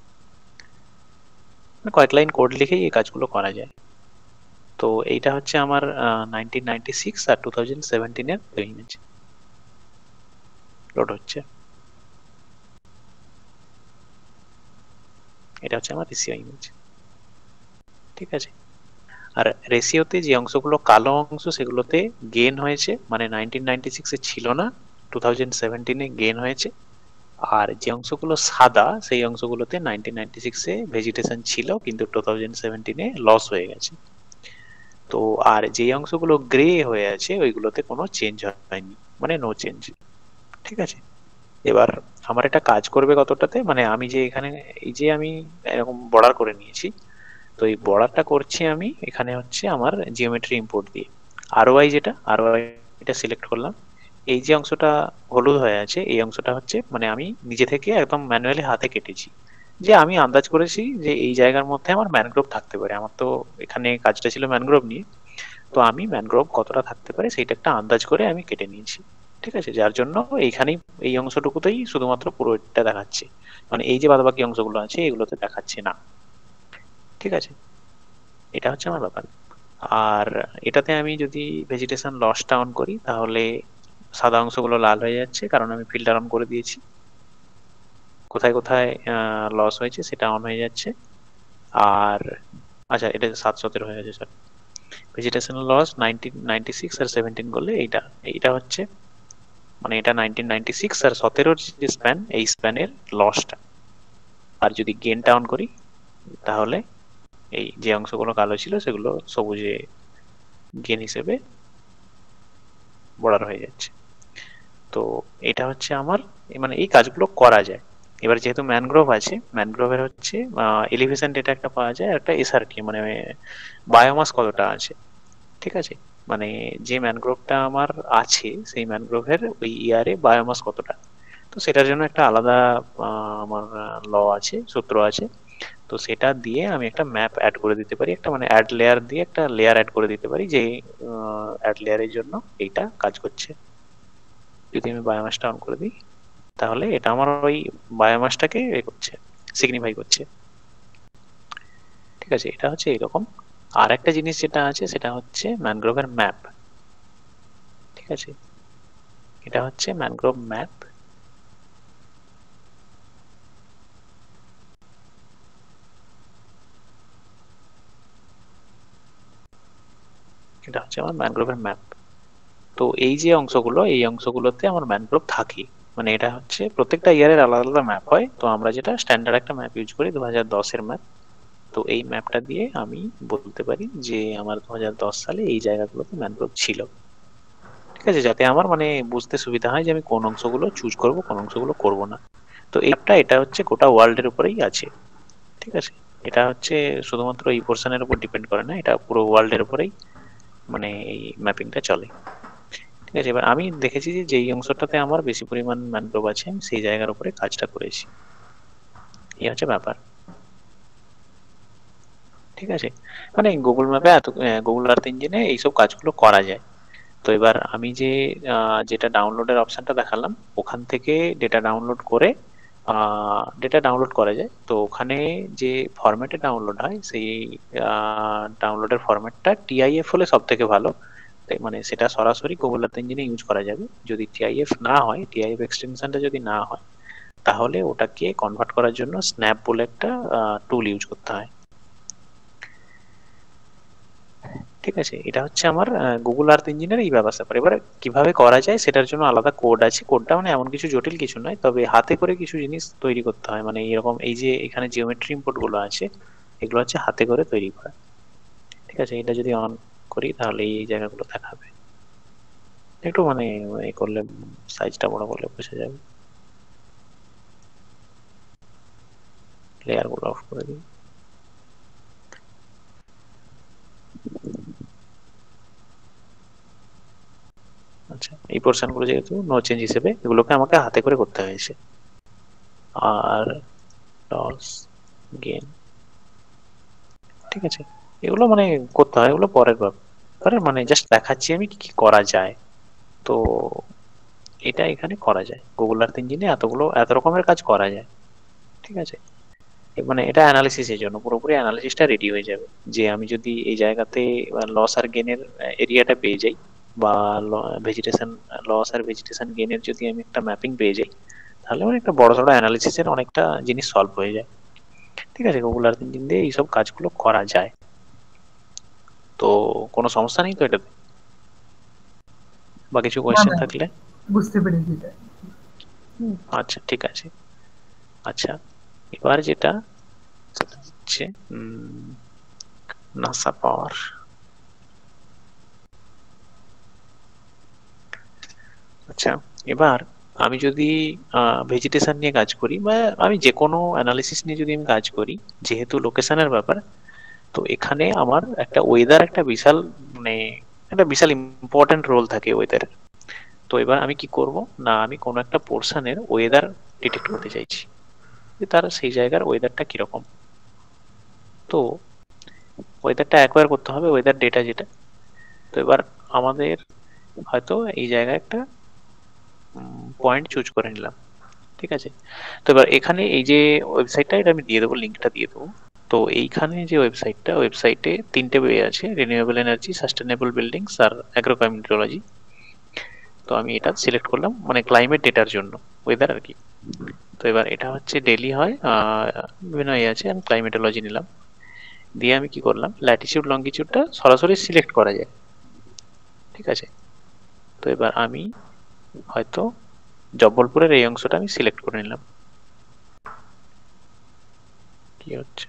মানে কয়েক লাইন কোড লিখেই এই কাজগুলো করা যায়। তো এইটা হচ্ছে আমার নাইনটিন নাইনটি সিক্স আর টু থাউজেন্ড সেভেন্টিনের ইমেজ লোড হচ্ছে। এটা হচ্ছে আমার রেশিও ইমেজ। ঠিক আছে, আর রেশিওতে যে অংশগুলো কালো অংশ সেগুলোতে গেন হয়েছে, মানে নাইনটিন নাইনটি সিক্সে ছিল না, টু থাউজেন্ড সেভেন্টিনে গেন হয়েছে। আর যে অংশগুলো সাদা সেই অংশগুলোতে নাইনটিন নাইনটি সিক্সে ভেজিটেশন ছিল কিন্তু টু থাউজেন্ড সেভেন্টিনে লস হয়ে গেছে। তো আর যে অংশগুলো গ্রে হয়ে আছে ওইগুলোতে কোনো চেঞ্জ হয়নি, মানে নো চেঞ্জ। ঠিক আছে, এবার আমার একটা কাজ করবে কতটাতে, মানে আমি যে এখানে এই যে আমি এরকম বর্ডার করে নিয়েছি, তো এই বর্ডারটা করছি আমি এখানে হচ্ছে আমার জিওমেট্রি ইম্পোর্ট দিয়ে। আরওআই যেটা আরওআই এটা সিলেক্ট করলাম, এই যে অংশটা হলুদ হয়ে আছে এই অংশটা হচ্ছে মানে আমি নিজে থেকে একদম ম্যানুয়ালি হাতে কেটেছি, যে আমি আন্দাজ করেছি যে এই জায়গার মধ্যে আমার ম্যানগ্রোভ থাকতে পারে, আমার তো এখানে কাজটা ছিল ম্যানগ্রোভ নিয়ে, তো আমি ম্যানগ্রোভ কতটা থাকতে পারে সেইটা একটা আন্দাজ করে আমি কেটে নিয়েছি। ঠিক আছে, যার জন্য এইখানেই এই অংশটুকুতেই শুধুমাত্র পুরোটা দেখাচ্ছে, মানে এই যে বাদবাকি অংশগুলো আছে এগুলোতে দেখাচ্ছে না। ঠিক আছে, এটা হচ্ছে আমার ব্যাপার। আর এটাতে আমি যদি ভেজিটেশন লসটা অন করি তাহলে সাদা অংশগুলো লাল হয়ে যাচ্ছে, কারণ আমি ফিল্টার অন করে দিয়েছি। কোথায় কোথায় লস হয়েছে সেটা অন হয়ে যাচ্ছে। আর আচ্ছা, এটা সাত সতেরো হয়ে গেছে sir. Vegetation loss nineteen ninety six আর সেভেন্টিন করলে এইটা এইটা হচ্ছে মানে এটা নাইনটিন নাইনটি সিক্স আর সতেরোর যে স্প্যান এই স্প্যানের লসটা। আর যদি গেনটা অন করি তাহলে এই যে অংশগুলো কালো ছিল সেগুলো সবুজে গেন হিসেবে বর্ডার হয়ে যাচ্ছে। তো এটা হচ্ছে আমার মানে এই কাজগুলো করা যায়। এবার যেহেতু ম্যানগ্রোভ আছে, ম্যানগ্রোভের হচ্ছে এলিভেশন ডেটা একটা পাওয়া যায়, একটা এসআরটি মানে বায়োমাস কতটা আছে। ঠিক আছে, মানে যে ম্যানগ্রোভটা আমার আছে সেই ম্যানগ্রোভের ওই ইয়ারে বায়োমাস কতটা, তো সেটার জন্য একটা আলাদা আমার ল আছে, সূত্র আছে। তো সেটা দিয়ে আমি একটা ম্যাপ অ্যাড করে দিতে পারি, একটা মানে অ্যাড লেয়ার দিয়ে একটা লেয়ার অ্যাড করে দিতে পারি যে অ্যাড লেয়ারের জন্য এইটা কাজ করছে। যদি আমি বায়োমাসটা অন করে দিই তাহলে এটা আমার ওই বায়োমাসটাকে এ করছে, সিগনিফাই করছে। ঠিক আছে, এটা হচ্ছে এরকম। আর একটা জিনিস যেটা আছে সেটা হচ্ছে ম্যানগ্রোভের ম্যাপ। ঠিক আছে, এটা হচ্ছে ম্যানগ্রোভ ম্যাপ। এটা হচ্ছে আমার ম্যানগ্রোভের ম্যাপ। তো এই যে অংশগুলো এই অংশগুলোতে আমার ম্যানগ্রোভ থাকে, মানে এটা হচ্ছে প্রত্যেকটা ইয়ারের আলাদা আলাদা ম্যাপ হয়, তো আমরা যেটা স্ট্যান্ডার্ড একটা ম্যাপ ইউজ করি দু হাজার দশের ম্যাপ। তো এই ম্যাপটা দিয়ে আমি বলতে পারি যে আমার দু হাজার দশ সালে এই জায়গাগুলোতে ম্যানগ্রোভ ছিল। ঠিক আছে, যাতে আমার মানে বুঝতে সুবিধা হয় যে আমি কোন অংশগুলো চুজ করব কোন অংশগুলো করব না। তো এই অ্যাপটা এটা হচ্ছে গোটা ওয়ার্ল্ডের উপরেই আছে। ঠিক আছে, এটা হচ্ছে শুধুমাত্র এই পোর্শনের উপর ডিপেন্ড করে না, এটা পুরো ওয়ার্ল্ডের উপরেই মানে এই ম্যাপিংটা চলে। ঠিক আছে, এবার আমি দেখেছি যে যেই অংশটাতে আমার বেশি পরিমাণ ম্যানগ্রোভ আছে আমি সেই জায়গার উপরে কাজটা করেছি, এই হচ্ছে ব্যাপার। ঠিক আছে, মানে গুগল ম্যাপে এত গুগল আর্থ ইঞ্জিনে এইসব কাজগুলো করা যায়। তো এবার আমি যে যেটা ডাউনলোডের অপশনটা দেখালাম ওখান থেকে ডেটা ডাউনলোড করে ডেটা ডাউনলোড করা যায়। তো ওখানে যে ফরম্যাটে ডাউনলোড হয় সেই ডাউনলোডের ফরম্যাটটা টিআইএফ হলে সব থেকে ভালো, মানে সেটা সরাসরি গুগল আর্থ ইঞ্জিনে ইউজ করা যাবে। যদি টিআইএফ না হয়, টিআইএফ এক্সটেনশনটা যদি না হয়, তাহলে ওটাকে কনভার্ট করার জন্য স্ন্যাপ বলে একটা টুল ইউজ করতে হয়। ঠিক আছে, এটা হচ্ছে আমার গুগল আর্থ ইঞ্জিনের এই ব্যবস্থা। এবার কিভাবে করা যায় সেটার জন্য আলাদা কোড আছে। কোডটা মানে এমন কিছু জটিল কিছু নয়, তবে হাতে করে কিছু জিনিস তৈরি করতে হয়। মানে এরকম এই যে এখানে জিওমেট্রি ইনপুট গুলো আছে, এগুলো হচ্ছে হাতে করে তৈরি করা। ঠিক আছে, এটা যদি অন করি তাহলে এই জায়গাগুলো দেখাবে। একটু মানে এই করলে সাইজটা বড় করলে বোঝা যাবে। লেয়ার গুলো অফ করে দিই। আচ্ছা, এই পোর্শন গুলো যেহেতু নো চেঞ্জ হিসেবে, এগুলোকে আমাকে হাতে করে করতে হয়েছে। আর লস গেন, ঠিক আছে, এগুলো মানে করতে হয়, এগুলো পরের ব্যাপার। মানে জাস্ট দেখাচ্ছি আমি কি কি করা যায়। তো এটা এখানে করা যায়, গুগল আর্থ ইঞ্জিনে এতগুলো এত রকমের কাজ করা যায়। ঠিক আছে, মানে এটা অ্যানালিসিসের জন্য, পুরোপুরি অ্যানালিসিসটা রেডি হয়ে যাবে। যে আমি যদি এই জায়গাতে লস আর গেনের এরিয়াটা পেয়ে যাই, বা ভেজিটেশন লস আর ভেজিটেশন গেনের যদি আমি একটা ম্যাপিং পেয়ে যাই, তাহলে মানে একটা বড় সড়ো অ্যানালিসিসের অনেকটা জিনিস সলভ হয়ে যায়। ঠিক আছে, গুগল আর্থ ইঞ্জিন দিয়ে এইসব কাজগুলো করা যায়। তো কোনো সমস্যা নেই তো এটাতে? বা কিছু কোয়েশ্চেন থাকলে? বুঝতে পেরেছি এটা। আচ্ছা, ঠিক আছে। আচ্ছা, এবার যেটা হচ্ছে নাসা পাওয়ার। আচ্ছা, এবার আমি যদি ভেজিটেশন নিয়ে কাজ করি, বা আমি যে কোনো অ্যানালিসিস নিয়ে যদি আমি কাজ করি, যেহেতু লোকেশনের ব্যাপার, তো এখানে আমার একটা ওয়েদার একটা বিশাল মানে একটা বিশাল ইম্পর্টেন্ট রোল থাকে ওয়েদারের। তো এবার আমি কি করব না, আমি কোনো একটা পোর্শনের ওয়েদার ডিটেক্ট করতে চাইছি, যে তার সেই জায়গার ওয়েদারটা কিরকম। তো ওয়েদারটা অ্যাকোয়ার করতে হবে, ওয়েদার ডেটা যেটা। তো এবার আমাদের হয়তো এই জায়গায় একটা পয়েন্ট চুজ করে নিলাম। ঠিক আছে, তো এবার এখানে এই যে ওয়েবসাইটটা, এটা আমি দিয়ে দেবো, লিঙ্কটা দিয়ে দেবো। তো এইখানে যে ওয়েবসাইটটা, ওয়েবসাইটে তিনটে ওয়ে আছে, রিনিউয়েবল এনার্জি, সাস্টেনেবল বিল্ডিংস আর অ্যাগ্রোক্লাইমেটোলজি। তো আমি এটা সিলেক্ট করলাম, মানে ক্লাইমেট ডেটার জন্য, ওয়েদার আর কি। তো এবার এটা হচ্ছে ডেলি হয়, বিভিন্ন ইয়ে আছে, আমি ক্লাইমেটোলজি নিলাম। দিয়ে আমি কি করলাম, ল্যাটিটিউড লঙ্গিটিউডটা সরাসরি সিলেক্ট করা যায়। ঠিক আছে, তো এবার আমি হয়তো জব্বলপুরের এই অংশটা আমি সিলেক্ট করে নিলাম। কি হচ্ছে,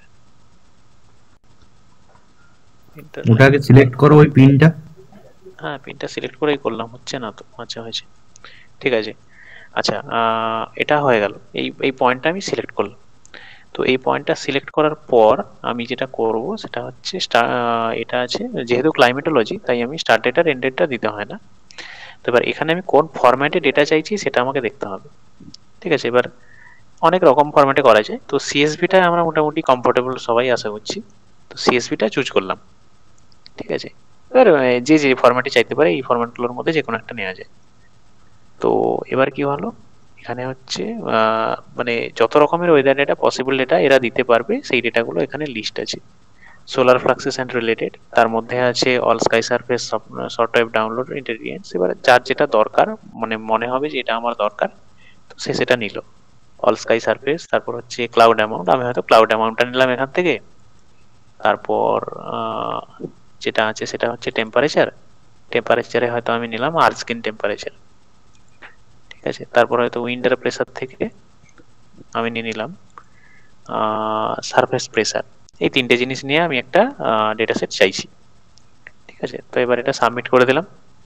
ওটাকে সিলেক্ট করো ওই পিনটা। হ্যাঁ, পিনটা সিলেক্ট করেই করলাম, হচ্ছে না তো? আচ্ছা, হয়েছে, ঠিক আছে। আচ্ছা, এটা হয়ে গেল, এই এই পয়েন্টটা আমি সিলেক্ট করলাম। তো এই পয়েন্টটা সিলেক্ট করার পর আমি যেটা করব সেটা হচ্ছে, এটা আছে যেহেতু ক্লাইমেটোলজি, তাই আমি স্টার্ট ডেটার এন্ড ডেটটা দিতে হয় না। তো এবার এখানে আমি কোন ফরম্যাটে ডেটা চাইছি সেটা আমাকে দেখতে হবে। ঠিক আছে, এবার অনেক রকম ফরম্যাটে করা যায়, তো সিএসভিটা আমরা মোটামুটি কমফোর্টেবল সবাই আশা করছি। তো সিএসভিটা চুজ করলাম। ঠিক আছে, এবার যে যে ফরম্যাটে চাইতে পারে, এই ফরম্যাটগুলোর মধ্যে যে কোনো একটা নেওয়া যায়। তো এবার কি হলো, এখানে হচ্ছে মানে যত রকমের ওয়েদার ডেটা পসিবল ডেটা এরা দিতে পারবে, সেই ডেটাগুলো এখানে লিস্ট আছে। সোলার ফ্লাক্সেস অ্যান্ড রিলেটেড, তার মধ্যে আছে all sky surface short wave download intelligence. এবার যার যেটা দরকার, মানে মনে হবে যে এটা আমার দরকার, তো সে সেটা নিল। অল স্কাই সারফেস, তারপর হচ্ছে ক্লাউড অ্যামাউন্ট, আমি হয়তো ক্লাউড অ্যামাউন্টটা নিলাম এখান থেকে। তারপর যেটা আছে সেটা হচ্ছে টেম্পারেচার, টেম্পারেচারে হয়তো আমি নিলাম আর্থ স্কিন টেম্পারেচার। ঠিক আছে, তারপর হয়তো উইন্ডার প্রেসার থেকে আমি নিয়ে নিলাম সারফেস প্রেসার। এই তিনটে জিনিস নিয়ে আমি একটা ডেটা সেট চাইছি। ঠিক আছে, তো এবার এটা সাবমিট করে দিলাম।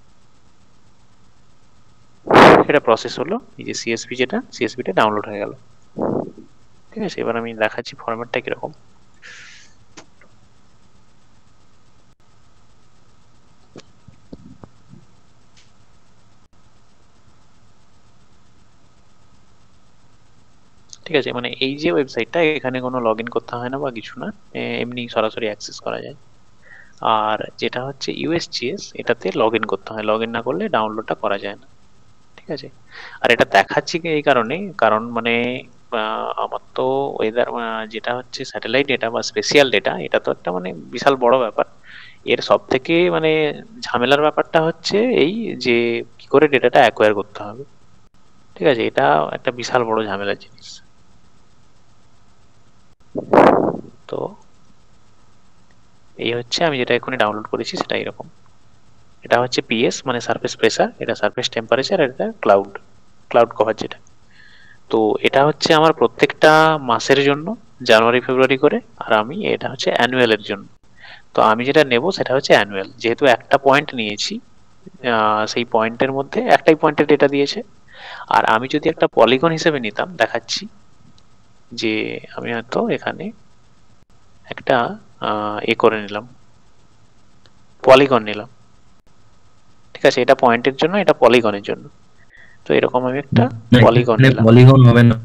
এটা প্রসেস হলো, এই যে সিএসভি, যেটা সিএসভিটা ডাউনলোড হয়ে গেল। ঠিক আছে, এবার আমি দেখাচ্ছি ফরম্যাটটা কিরকম। ঠিক আছে, মানে এই যে ওয়েবসাইটটা, এখানে কোনো লগ ইন করতে হয় না বা কিছু না, এমনি সরাসরি অ্যাক্সেস করা যায়। আর যেটা হচ্ছে ইউএসজিএস, এটাতে লগ ইন করতে হয়, লগ ইন না করলে ডাউনলোডটা করা যায় না। ঠিক আছে, আর এটা দেখাচ্ছি এই কারণে, কারণ মানে আমার তো ওয়েদার যেটা হচ্ছে স্যাটেলাইট ডেটা বা স্পেশিয়াল ডেটা, এটা তো একটা মানে বিশাল বড় ব্যাপার। এর সব থেকে মানে ঝামেলার ব্যাপারটা হচ্ছে এই যে কি করে ডেটাটা অ্যাকোয়ার করতে হবে। ঠিক আছে, এটা একটা বিশাল বড় ঝামেলার জিনিস। তো এই হচ্ছে আমি যেটা এখনই ডাউনলোড করেছি সেটা এরকম। এটা হচ্ছে পিএস মানে সারফেস প্রেসার, এটা সারফেস টেম্পারেচার, আর এটা ক্লাউড ক্লাউড কভার যেটা। তো এটা হচ্ছে আমার প্রত্যেকটা মাসের জন্য, জানুয়ারি ফেব্রুয়ারি করে, আর আমি এটা হচ্ছে অ্যানুয়ালের জন্য। তো আমি যেটা নেব সেটা হচ্ছে অ্যানুয়াল, যেহেতু একটা পয়েন্ট নিয়েছি সেই পয়েন্টের মধ্যে একটাই পয়েন্টের ডেটা দিয়েছে। আর আমি যদি একটা পলিগন হিসেবে নিতাম, দেখাচ্ছি যে আমি হয়তো এখানে একটা এ করে নিলাম, পলিগন নিলাম। ঠিক আছে, এটা পয়েন্টের জন্য, এটা পলিগনের জন্য। তো এরকম আমি একটা পলিগন নিলাম। পলিগন হবে না,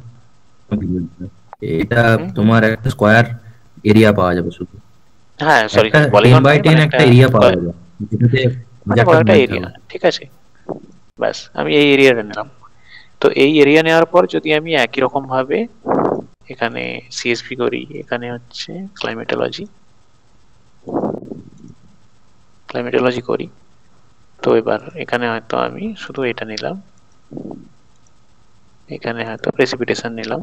এটা তোমার একটা স্কয়ার এরিয়া পাওয়া যাবে শুধু। হ্যাঁ সরি, একটা পলিগন টেন বাই টেন একটা এরিয়া পাওয়া যাবে, যেটাতে মানে বড় একটা এরিয়া। ঠিক আছে, ব্যাস আমি এই এরিয়াটা নিলাম। তো এই এরিয়া নেওয়ার পর যদি আমি একই রকম ভাবে এখানে সিএসভি করি, এখানে হচ্ছে ক্লাইমেটোলজি ক্লাইমেটোলজি করি, তো এবার এখানে হয়তো আমি শুধু এটা নিলাম, এখানে হয়তো প্রেসিপিটেশন নিলাম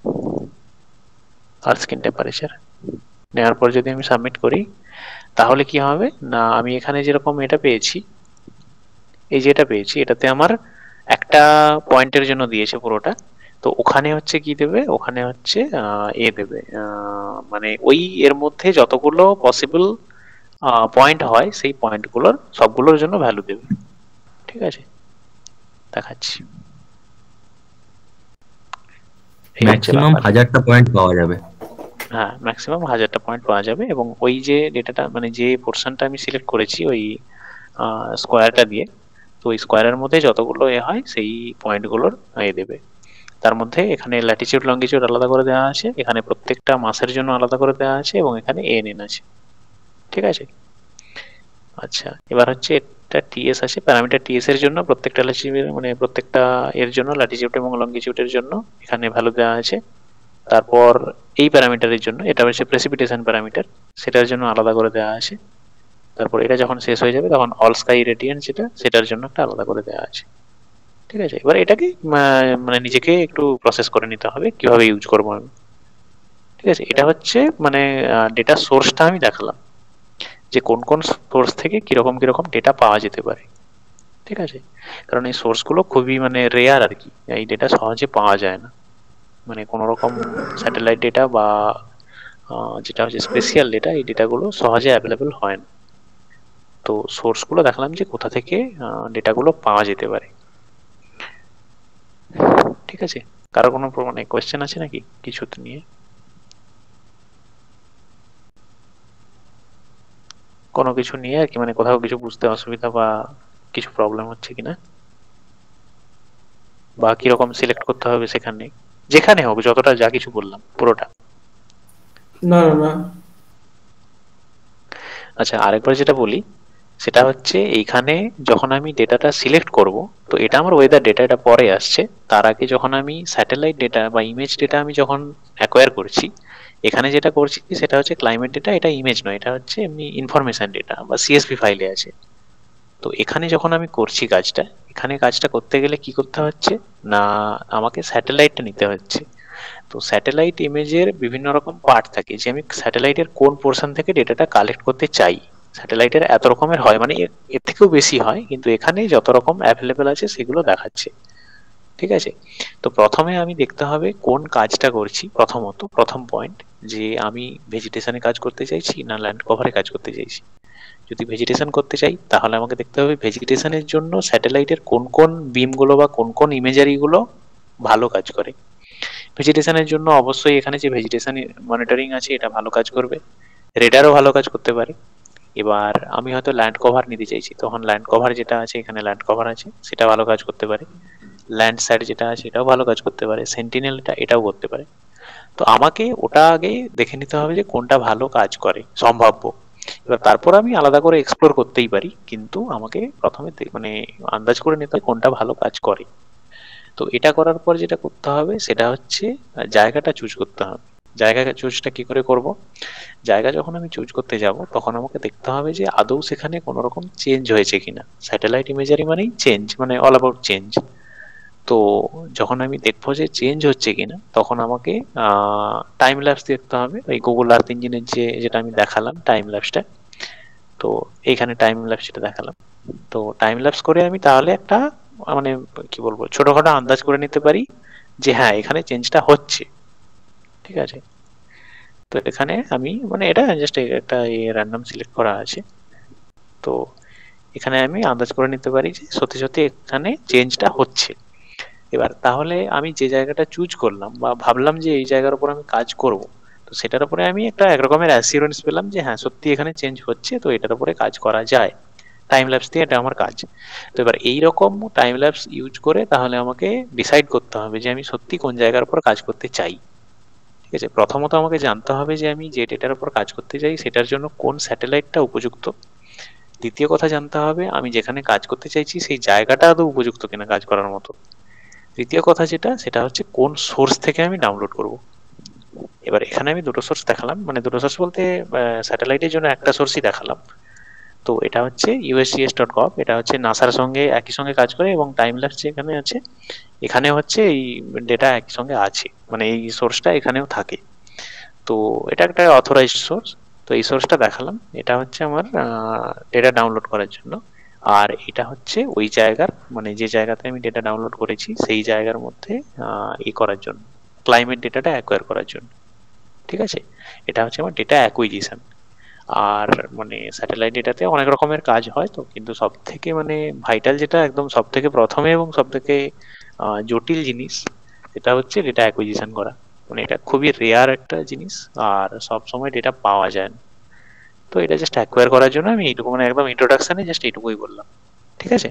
আর স্কিন টেম্পারেচার নেওয়ার পর যদি আমি সাবমিট করি, তাহলে কি হবে না, আমি এখানে যেরকম এটা পেয়েছি, এই যে এটা পেয়েছি, এটাতে আমার একটা পয়েন্টের জন্য দিয়েছে পুরোটা। তো ওখানে হচ্ছে কি দেবে, ওখানে হচ্ছে এ দেবে, মানে ওই এর মধ্যে যতগুলো পসিবল পয়েন্ট হয় সেই পয়েন্টগুলোর সবগুলোর জন্য ভ্যালু দেবে। ঠিক আছে, দেখাচ্ছি। ম্যাক্সিমাম হাজারটা পয়েন্ট পাওয়া যাবে। হ্যাঁ, ম্যাক্সিমাম হাজারটা পয়েন্ট পাওয়া যাবে, এবং ওই যে ডেটাটা মানে যে পোর্শনটা আমি সিলেক্ট করেছি ওই স্কোয়ারটা দিয়ে, তো ওই স্কোয়ারের মধ্যে যতগুলো এ হয় সেই পয়েন্টগুলোর এ দেবে। তার মধ্যে এখানে ল্যাটিচিউড লঙ্গিচিউড আলাদা করে দেওয়া আছে, এখানে প্রত্যেকটা মাসের জন্য আলাদা করে দেওয়া আছে, এবং এখানে এন এন আছে। ঠিক আছে, আচ্ছা এবার হচ্ছে এটা টিএস আছে, প্যারামিটার টিএস এর জন্য প্রত্যেকটা ল্যাটিচিউড মানে প্রত্যেকটা এর জন্য ল্যাটিচিউড এবং লঙ্গিচিউডের জন্য এখানে ভ্যালু দেওয়া আছে। তারপর এই প্যারামিটারের জন্য, এটা হচ্ছে প্রেসিপিটেশন প্যারামিটার, সেটার জন্য আলাদা করে দেওয়া আছে। তারপর এটা যখন শেষ হয়ে যাবে তখন অল স্কাই রেডিয়েন্ট যেটা, সেটার জন্য একটা আলাদা করে দেওয়া আছে। ঠিক আছে, এবার এটাকে মানে নিজেকে একটু প্রসেস করে নিতে হবে কিভাবে ইউজ করবো আমি। ঠিক আছে, এটা হচ্ছে মানে ডেটা সোর্সটা আমি দেখালাম যে কোন কোন সোর্স থেকে কিরকম কিরকম ডেটা পাওয়া যেতে পারে। ঠিক আছে, কারণ এই সোর্সগুলো খুবই মানে রেয়ার আর কি, এই ডেটা সহজে পাওয়া যায় না, মানে কোনো রকম স্যাটেলাইট ডেটা বা যেটা হচ্ছে স্পেশাল ডেটা, এই ডেটাগুলো সহজে অ্যাভেলেবল হয় না। তো সোর্সগুলো দেখালাম যে কোথা থেকে ডেটাগুলো পাওয়া যেতে পারে। ঠিক আছে, কারো কোনো মানে কোয়েশ্চেন আছে নাকি কিছু নিয়ে? কোনো কিছু নিয়ে আর কি, মানে কোথাও কিছু বুঝতে অসুবিধা বা কিছু প্রবলেম হচ্ছে কিনা, বা কিরকম সিলেক্ট করতে হবে সেখানে, যেখানে হোক, যতটা যা কিছু বললাম পুরোটা? না না। আচ্ছা আরেকবার যেটা বলি সেটা হচ্ছে, এইখানে যখন আমি ডেটাটা সিলেক্ট করব, তো এটা আমার ওয়েদার ডেটা, এটা পরে আসছে। তার আগে যখন আমি স্যাটেলাইট ডেটা বা ইমেজ ডেটা আমি যখন অ্যাকোয়ার করছি, এখানে যেটা করছি সেটা হচ্ছে ক্লাইমেট ডেটা, এটা ইমেজ নয়, এটা হচ্ছে এমনি ইনফরমেশন ডেটা বা সিএসভি ফাইলে আছে। তো এখানে যখন আমি করছি কাজটা, এখানে কাজটা করতে গেলে কি করতে হচ্ছে না, আমাকে স্যাটেলাইটটা নিতে হচ্ছে। তো স্যাটেলাইট ইমেজের বিভিন্ন রকম পার্ট থাকে, যে আমি স্যাটেলাইটের কোন পোর্শন থেকে ডেটাটা কালেক্ট করতে চাই। স্যাটেলাইটের এত রকমের হয়, মানে এর থেকেও বেশি হয়, কিন্তু এখানে যত রকম অ্যাভেলেবেল আছে সেগুলো দেখাচ্ছে। ঠিক আছে, তো প্রথমে আমি দেখতে হবে কোন কাজটা করছি, প্রথমত প্রথম পয়েন্ট, যে আমি ভেজিটেশনে কাজ করতে চাইছি না ল্যান্ড কভারে কাজ করতে চাইছি। যদি ভেজিটেশন করতে চাই তাহলে আমাকে দেখতে হবে ভেজিটেশনের জন্য স্যাটেলাইটের কোন কোন বিমগুলো বা কোন কোন ইমেজারিগুলো ভালো কাজ করে। ভেজিটেশনের জন্য অবশ্যই এখানে যে ভেজিটেশন মনিটরিং আছে এটা ভালো কাজ করবে, রেডারও ভালো কাজ করতে পারে। এবার আমি হয়তো ল্যান্ড কভার নিতে চাইছি, তখন ল্যান্ড কভার যেটা আছে এখানে ল্যান্ড কভার আছে সেটা ভালো কাজ করতে পারে, ল্যান্ড সাইড যেটা আছে এটাও ভালো কাজ করতে পারে, সেন্টিনেলটা এটাও করতে পারে। তো আমাকে ওটা আগে দেখে নিতে হবে যে কোনটা ভালো কাজ করে সম্ভাব্য। এবার তারপর আমি আলাদা করে এক্সপ্লোর করতেই পারি, কিন্তু আমাকে প্রথমে মানে আন্দাজ করে নিতে হবে কোনটা ভালো কাজ করে। তো এটা করার পর যেটা করতে হবে সেটা হচ্ছে জায়গাটা চুজ করতে হবে, জায়গা চুজটা কি করে করব? জায়গা যখন আমি চুজ করতে যাব তখন আমাকে দেখতে হবে যে আদৌ সেখানে কোনো রকম চেঞ্জ হয়েছে কিনা। স্যাটেলাইট ইমেজারি মানেই চেঞ্জ, মানে অল অ্যাবাউট চেঞ্জ। তো যখন আমি দেখবো যে চেঞ্জ হচ্ছে কিনা তখন আমাকে টাইম ল্যাপস দেখতে হবে, ওই গুগল আর্থ ইঞ্জিনের যে যেটা আমি দেখালাম টাইম ল্যাপসটা। তো এইখানে টাইম ল্যাপস যেটা দেখালাম, তো টাইম ল্যাপস করে আমি তাহলে একটা মানে কি বলবো ছোটখাটো আন্দাজ করে নিতে পারি যে হ্যাঁ এখানে চেঞ্জটা হচ্ছে, ঠিক আছে। তো এখানে আমি মানে এটা জাস্ট একটা র্যান্ডম সিলেক্ট করা আছে, তো এখানে আমি আন্দাজ করে নিতে পারি যে সত্যি সত্যি এখানে চেঞ্জটা হচ্ছে। এবার তাহলে আমি যে জায়গাটা চুজ করলাম বা ভাবলাম যে এই জায়গার উপর আমি কাজ করব, তো সেটার উপরে আমি একটা একরকমের অ্যাসিওরেন্স পেলাম যে হ্যাঁ সত্যি এখানে চেঞ্জ হচ্ছে, তো এটার উপরে কাজ করা যায় টাইম ল্যাপস দিয়ে, এটা আমার কাজ। তো এবার এইরকম টাইম ল্যাপস ইউজ করে তাহলে আমাকে ডিসাইড করতে হবে যে আমি সত্যি কোন জায়গার উপর কাজ করতে চাই, ঠিক আছে। প্রথমত আমাকে জানতে হবে যে আমি যে ডেটার উপর কাজ করতে চাই সেটার জন্য কোন স্যাটেলাইটটা উপযুক্ত। দ্বিতীয় কথা জানতে হবে আমি যেখানে কাজ করতে চাইছি সেই জায়গাটা আদৌ উপযুক্ত কিনা কাজ করার মতো। তৃতীয় কথা যেটা সেটা হচ্ছে কোন সোর্স থেকে আমি ডাউনলোড করব। এবার এখানে আমি দুটো সোর্স দেখালাম, মানে দুটো সোর্স বলতে স্যাটেলাইটের জন্য একটা সোর্সই দেখালাম। তো এটা হচ্ছে ইউএসজিএস ডট গভ, এটা হচ্ছে নাসার সঙ্গে একই সঙ্গে কাজ করে, এবং টাইম ল্যাপস যেখানে আছে এখানে হচ্ছে এই ডেটা একই সঙ্গে আছে, মানে এই সোর্সটা এখানেও থাকে। তো এটা একটা অথরাইজড সোর্স। তো এই সোর্সটা দেখালাম, এটা হচ্ছে আমার ডেটা ডাউনলোড করার জন্য, আর এটা হচ্ছে ওই জায়গার মানে যে জায়গাতে আমি ডেটা ডাউনলোড করেছি সেই জায়গার মধ্যে ই করার জন্য, ক্লাইমেট ডেটাটা অ্যাকোয়ার করার জন্য, ঠিক আছে। এটা হচ্ছে আমার ডেটা অ্যাকুইজিশন। আর মানে স্যাটেলাইট ডেটাতে অনেক রকমের কাজ হয়, তো কিন্তু সব থেকে মানে ভাইটাল যেটা একদম সব থেকে প্রথমে এবং সব থেকে জটিল জিনিস সেটা হচ্ছে ডেটা অ্যাকুইজিশন করা। মানে এটা খুবই রেয়ার একটা জিনিস আর সব সময় ডেটা পাওয়া যায় না। তো এটা জাস্ট অ্যাকোয়ার করার জন্য আমি এইটুকু মানে একদম ইন্ট্রোডাকশনে জাস্ট এইটুকুই বললাম, ঠিক আছে।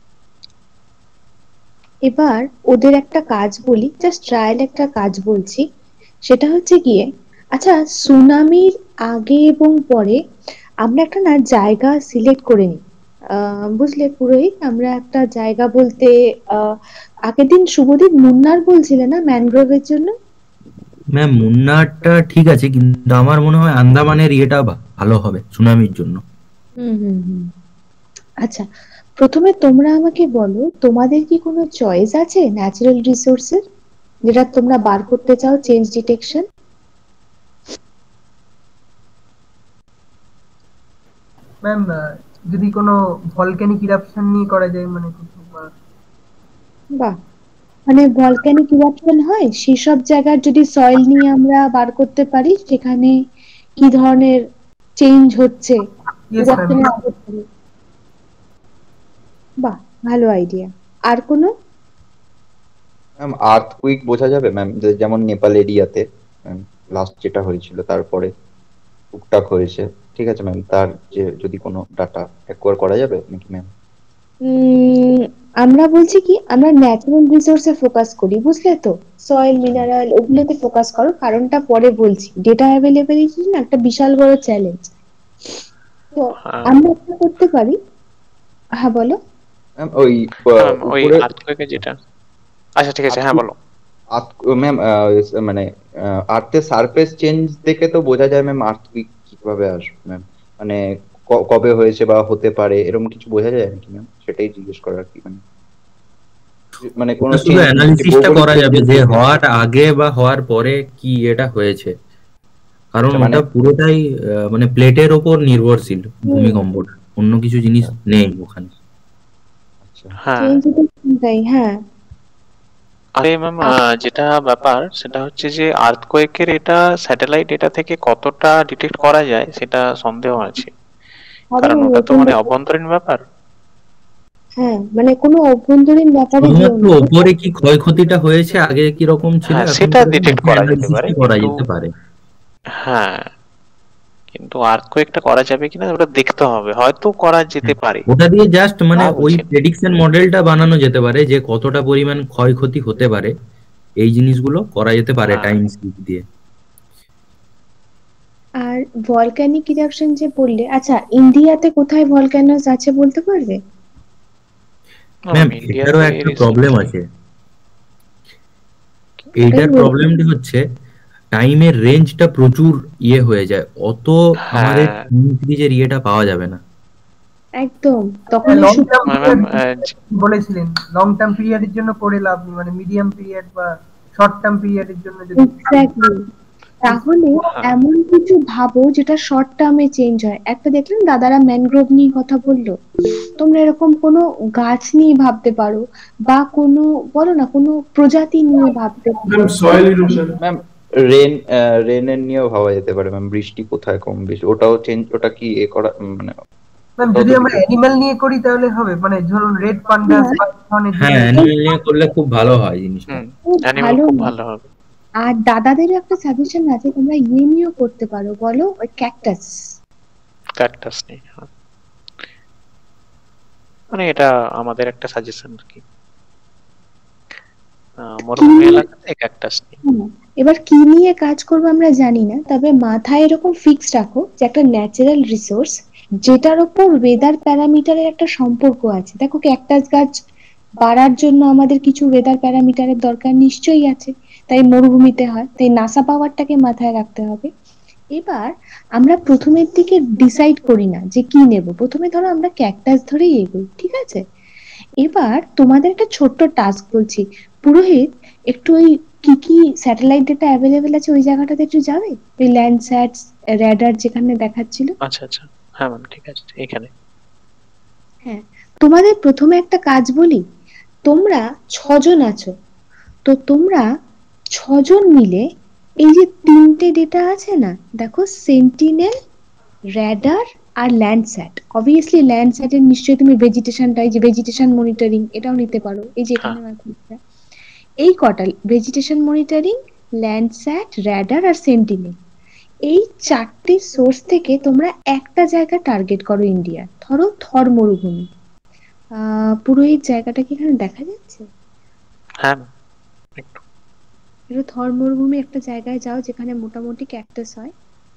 এবার ওদের একটা কাজ বলি, জাস্ট ট্রায়াল একটা কাজ বলছি, সেটা হচ্ছে গিয়ে আচ্ছা সুনামির আগে এবং পরে আমরা একটা না জায়গা সিলেক্ট করে নিই, আহ বুঝলে পুরোহিত, আমরা একটা জায়গা বলতে আহ আগের দিন শুভদীপ মুন্নার বলছিলে না ম্যানগ্রোভের জন্য? ম্যাম মুন্নারটা ঠিক আছে, কিন্তু আমার মনে হয় আন্দামানের ইয়েটা ভালো হবে সুনামির জন্য। হুম হুম হুম আচ্ছা, প্রথমে তোমরা আমাকে বলো তোমাদের কি কোনো চয়েস আছে ন্যাচারাল রিসোর্সের যেটা তোমরা বার করতে চাও চেঞ্জ ডিটেকশন? ম্যাম যদি কোনো ভলক্যানিক ইরাপশন নিয়ে করা যায় মানে কিছু, বাহ, মানে ভলক্যানিক ইরাপশন হয় সেই সব জায়গার যদি সয়েল নিয়ে আমরা বার করতে পারি সেখানে কি ধরনের চেঞ্জ হচ্ছে ইরাপশনের আগে থেকে। বাহ, ভালো আইডিয়া। আর কোনো? ম্যাম আর্থকুইক বোঝা যাবে ম্যাম, যেমন নেপাল এরিয়াতে লাস্ট যেটা হয়েছিল, তারপরে টুকটাক হয়েছে, ঠিক আছে ম্যাম, তার যে যদি কোনো ডাটা অ্যাকোয়ার করা যাবে নাকি ম্যাম? আমরা বলছি কি আমরা ন্যাচারাল রিসোর্সে ফোকাস করি, বুঝলে তো, সয়েল মিনারেল ওগুলোতে ফোকাস করো, কারণটা পরে বলছি। ডেটা অ্যাভেলেবিলিটি না একটা বিশাল বড় চ্যালেঞ্জ, তো আমরা একটা করতে পারি। হ্যাঁ বলো। ম্যাম ওই ওই আর্থকুইকে যেটা, আচ্ছা ঠিক আছে হ্যাঁ বলো। ম্যাম মানে আর্থের সারফেস চেঞ্জ দেখে তো বোঝা যায় ম্যাম আর্থকুইক কিভাবে আসবে ম্যাম, মানে কবে হয়েছে বা হতে পারে এরকম কিছু বোঝা যায় নাকি ম্যাম, সেটাই জিজ্ঞেস করার কি। মানে মানে কোন শুধু অ্যানালিসিসটা করা যাবে যে হওয়ার আগে বা হওয়ার পরে কি এটা হয়েছে, কারণ ওটা পুরোটাই মানে প্লেটের উপর নির্ভরশীল ভূমিকম্পটা, অন্য কিছু জিনিস নেই ওখানে। হ্যাঁ হ্যাঁ আরে ম্যাম যেটা ব্যাপার সেটা হচ্ছে যে আর্থকোয়েকের এটা স্যাটেলাইট ডেটা থেকে কতটা ডিটেক্ট করা যায় সেটা সন্দেহ আছে, কারণ ওটা তো মানে অভ্যন্তরীণ ব্যাপার। হ্যাঁ মানে কোনো অভ্যন্তরীণ ব্যাপারে শুধুমাত্র উপরে কি ক্ষয়ক্ষতিটা হয়েছে আগে কি রকম ছিল সেটা ডিটেক্ট করা যেতে পারে, করা যেতে পারে। হ্যাঁ কিন্তু আর্থকোয়েকটা করা যাবে কিনা ওটা দেখতে হবে, হয়তো করা যেতে পারে। ওটা দিয়ে জাস্ট মানে ওই প্রেডিকশন মডেলটা বানানো যেতে পারে যে কতটা পরিমাণ ক্ষয়ক্ষতি হতে পারে, এই জিনিসগুলো করা যেতে পারে টাইম স্লিপ দিয়ে। আর ভলক্যানিক ইরাপশন যে বললে, আচ্ছা ইন্ডিয়াতে কোথায় ভলক্যানোস আছে বলতে পারবে? ম্যাম এটারও একটা প্রবলেম আছে। এইটার প্রবলেমটা হচ্ছে টাইমের রেঞ্জটা প্রচুর ইয়ে হয়ে যায়, অত আমাদের হ্যাঁ সিরিজের ইয়েটা পাওয়া যাবে না। একদম তখন ওই লং সু- টার্ম ম্যাম বলেছিলেন, লং টার্ম পিরিয়ডের জন্য করে লাভ নেই, মানে মিডিয়াম পিরিয়ড বা শর্ট টার্ম পিরিয়ডের জন্য যদি এক্স্যাক্টলি। তাহলে এমন কিছু ভাবো যেটা শর্ট টার্মে চেঞ্জ হয়। একটা দেখলেন দাদারা ম্যানগ্রোভ নিয়ে কথা বললো, তোমরা এরকম কোনো গাছ নিয়ে ভাবতে পারো, বা কোনো বলো না কোনো প্রজাতি নিয়ে ভাবতে পারো। Ma'am soil erosion. Ma'am rain রেনের নিয়েও ভাবা যেতে পারে ম্যাম, বৃষ্টি কোথায় কম বেশি, ওটাও চেঞ্জ, ওটা কি এ করা মানে ম্যাম যদি আমরা অ্যানিমাল নিয়ে করি তাহলে হবে, মানে ধরুন রেড পান্ডা পাইথনের হ্যাঁ, অ্যানিমেল নিয়ে করলে খুব ভালো হয় জিনিসটা। হুম খুব অ্যানিমাল ভালো খুব হয়। ভালো হবে। আর দাদাদের একটা সাজেশন আছে, তোমরা ইয়ে নিয়েও করতে পারো, বলো ওই ক্যাকটাস। ক্যাকটাস নেই, হ্যাঁ। মানে এটা আমাদের একটা সাজেশন আর কি, আহ, মরুভূমি এলাকাতে ক্যাকটাস নেই। এবার কি নিয়ে কাজ করবো আমরা জানি না, তবে মাথায় এরকম ফিক্স রাখো যে একটা ন্যাচারাল রিসোর্স যেটার উপর ওয়েদার প্যারামিটারের একটা সম্পর্ক আছে। দেখো ক্যাকটাস গাছ বাড়ার জন্য আমাদের কিছু ওয়েদার প্যারামিটারের দরকার নিশ্চয়ই আছে, তাই মরুভূমিতে হয়, তাই নাসা পাওয়ারটাকে মাথায় রাখতে হবে। এবার আমরা প্রথমের দিকে ডিসাইড করি না যে কি নেব, প্রথমে ধরো আমরা ক্যাকটাস ধরেই এগোই, ঠিক আছে? এবার তোমাদের একটা ছোট্ট টাস্ক বলছি, পুরোহিত একটু ওই কি কি স্যাটেলাইট ডেটা অ্যাভেলেবেল আছে ওই জায়গাটাতে একটু যাবে, ওই ল্যান্ডস্যাট র্যাডার যেখানে দেখাচ্ছিল। আচ্ছা আচ্ছা, হ্যাঁ ম্যাম ঠিক আছে, এখানে হ্যাঁ, তোমাদের প্রথমে একটা কাজ বলি, তোমরা ছজন আছো, তো তোমরা ছজন মিলে এই যে তিনটে ডেটা আছে না, দেখো সেন্টিনেল, র্যাডার আর ল্যান্ডস্যাট। অবভিয়াসলি ল্যান্ডস্যাট এর নিশ্চয়ই তুমি ভেজিটেশনটা, এই যে ভেজিটেশন মনিটরিং এটাও নিতে পারো, এই যে এখানে এই কটা ভেজিটেশন মনিটরিং, ল্যান্ডস্যাট, র্যাডার আর সেন্টিনেল, এই চারটি সোর্স থেকে তোমরা একটা জায়গা টার্গেট করো ইন্ডিয়া, ধরো থর মরুভূমি। আহ পুরো এই জায়গাটা কি এখানে দেখা যাচ্ছে? হ্যাঁ একটু এটা থর মরুভূমি একটা জায়গায় যাও যেখানে মোটামুটি ক্যাকটাস হয়।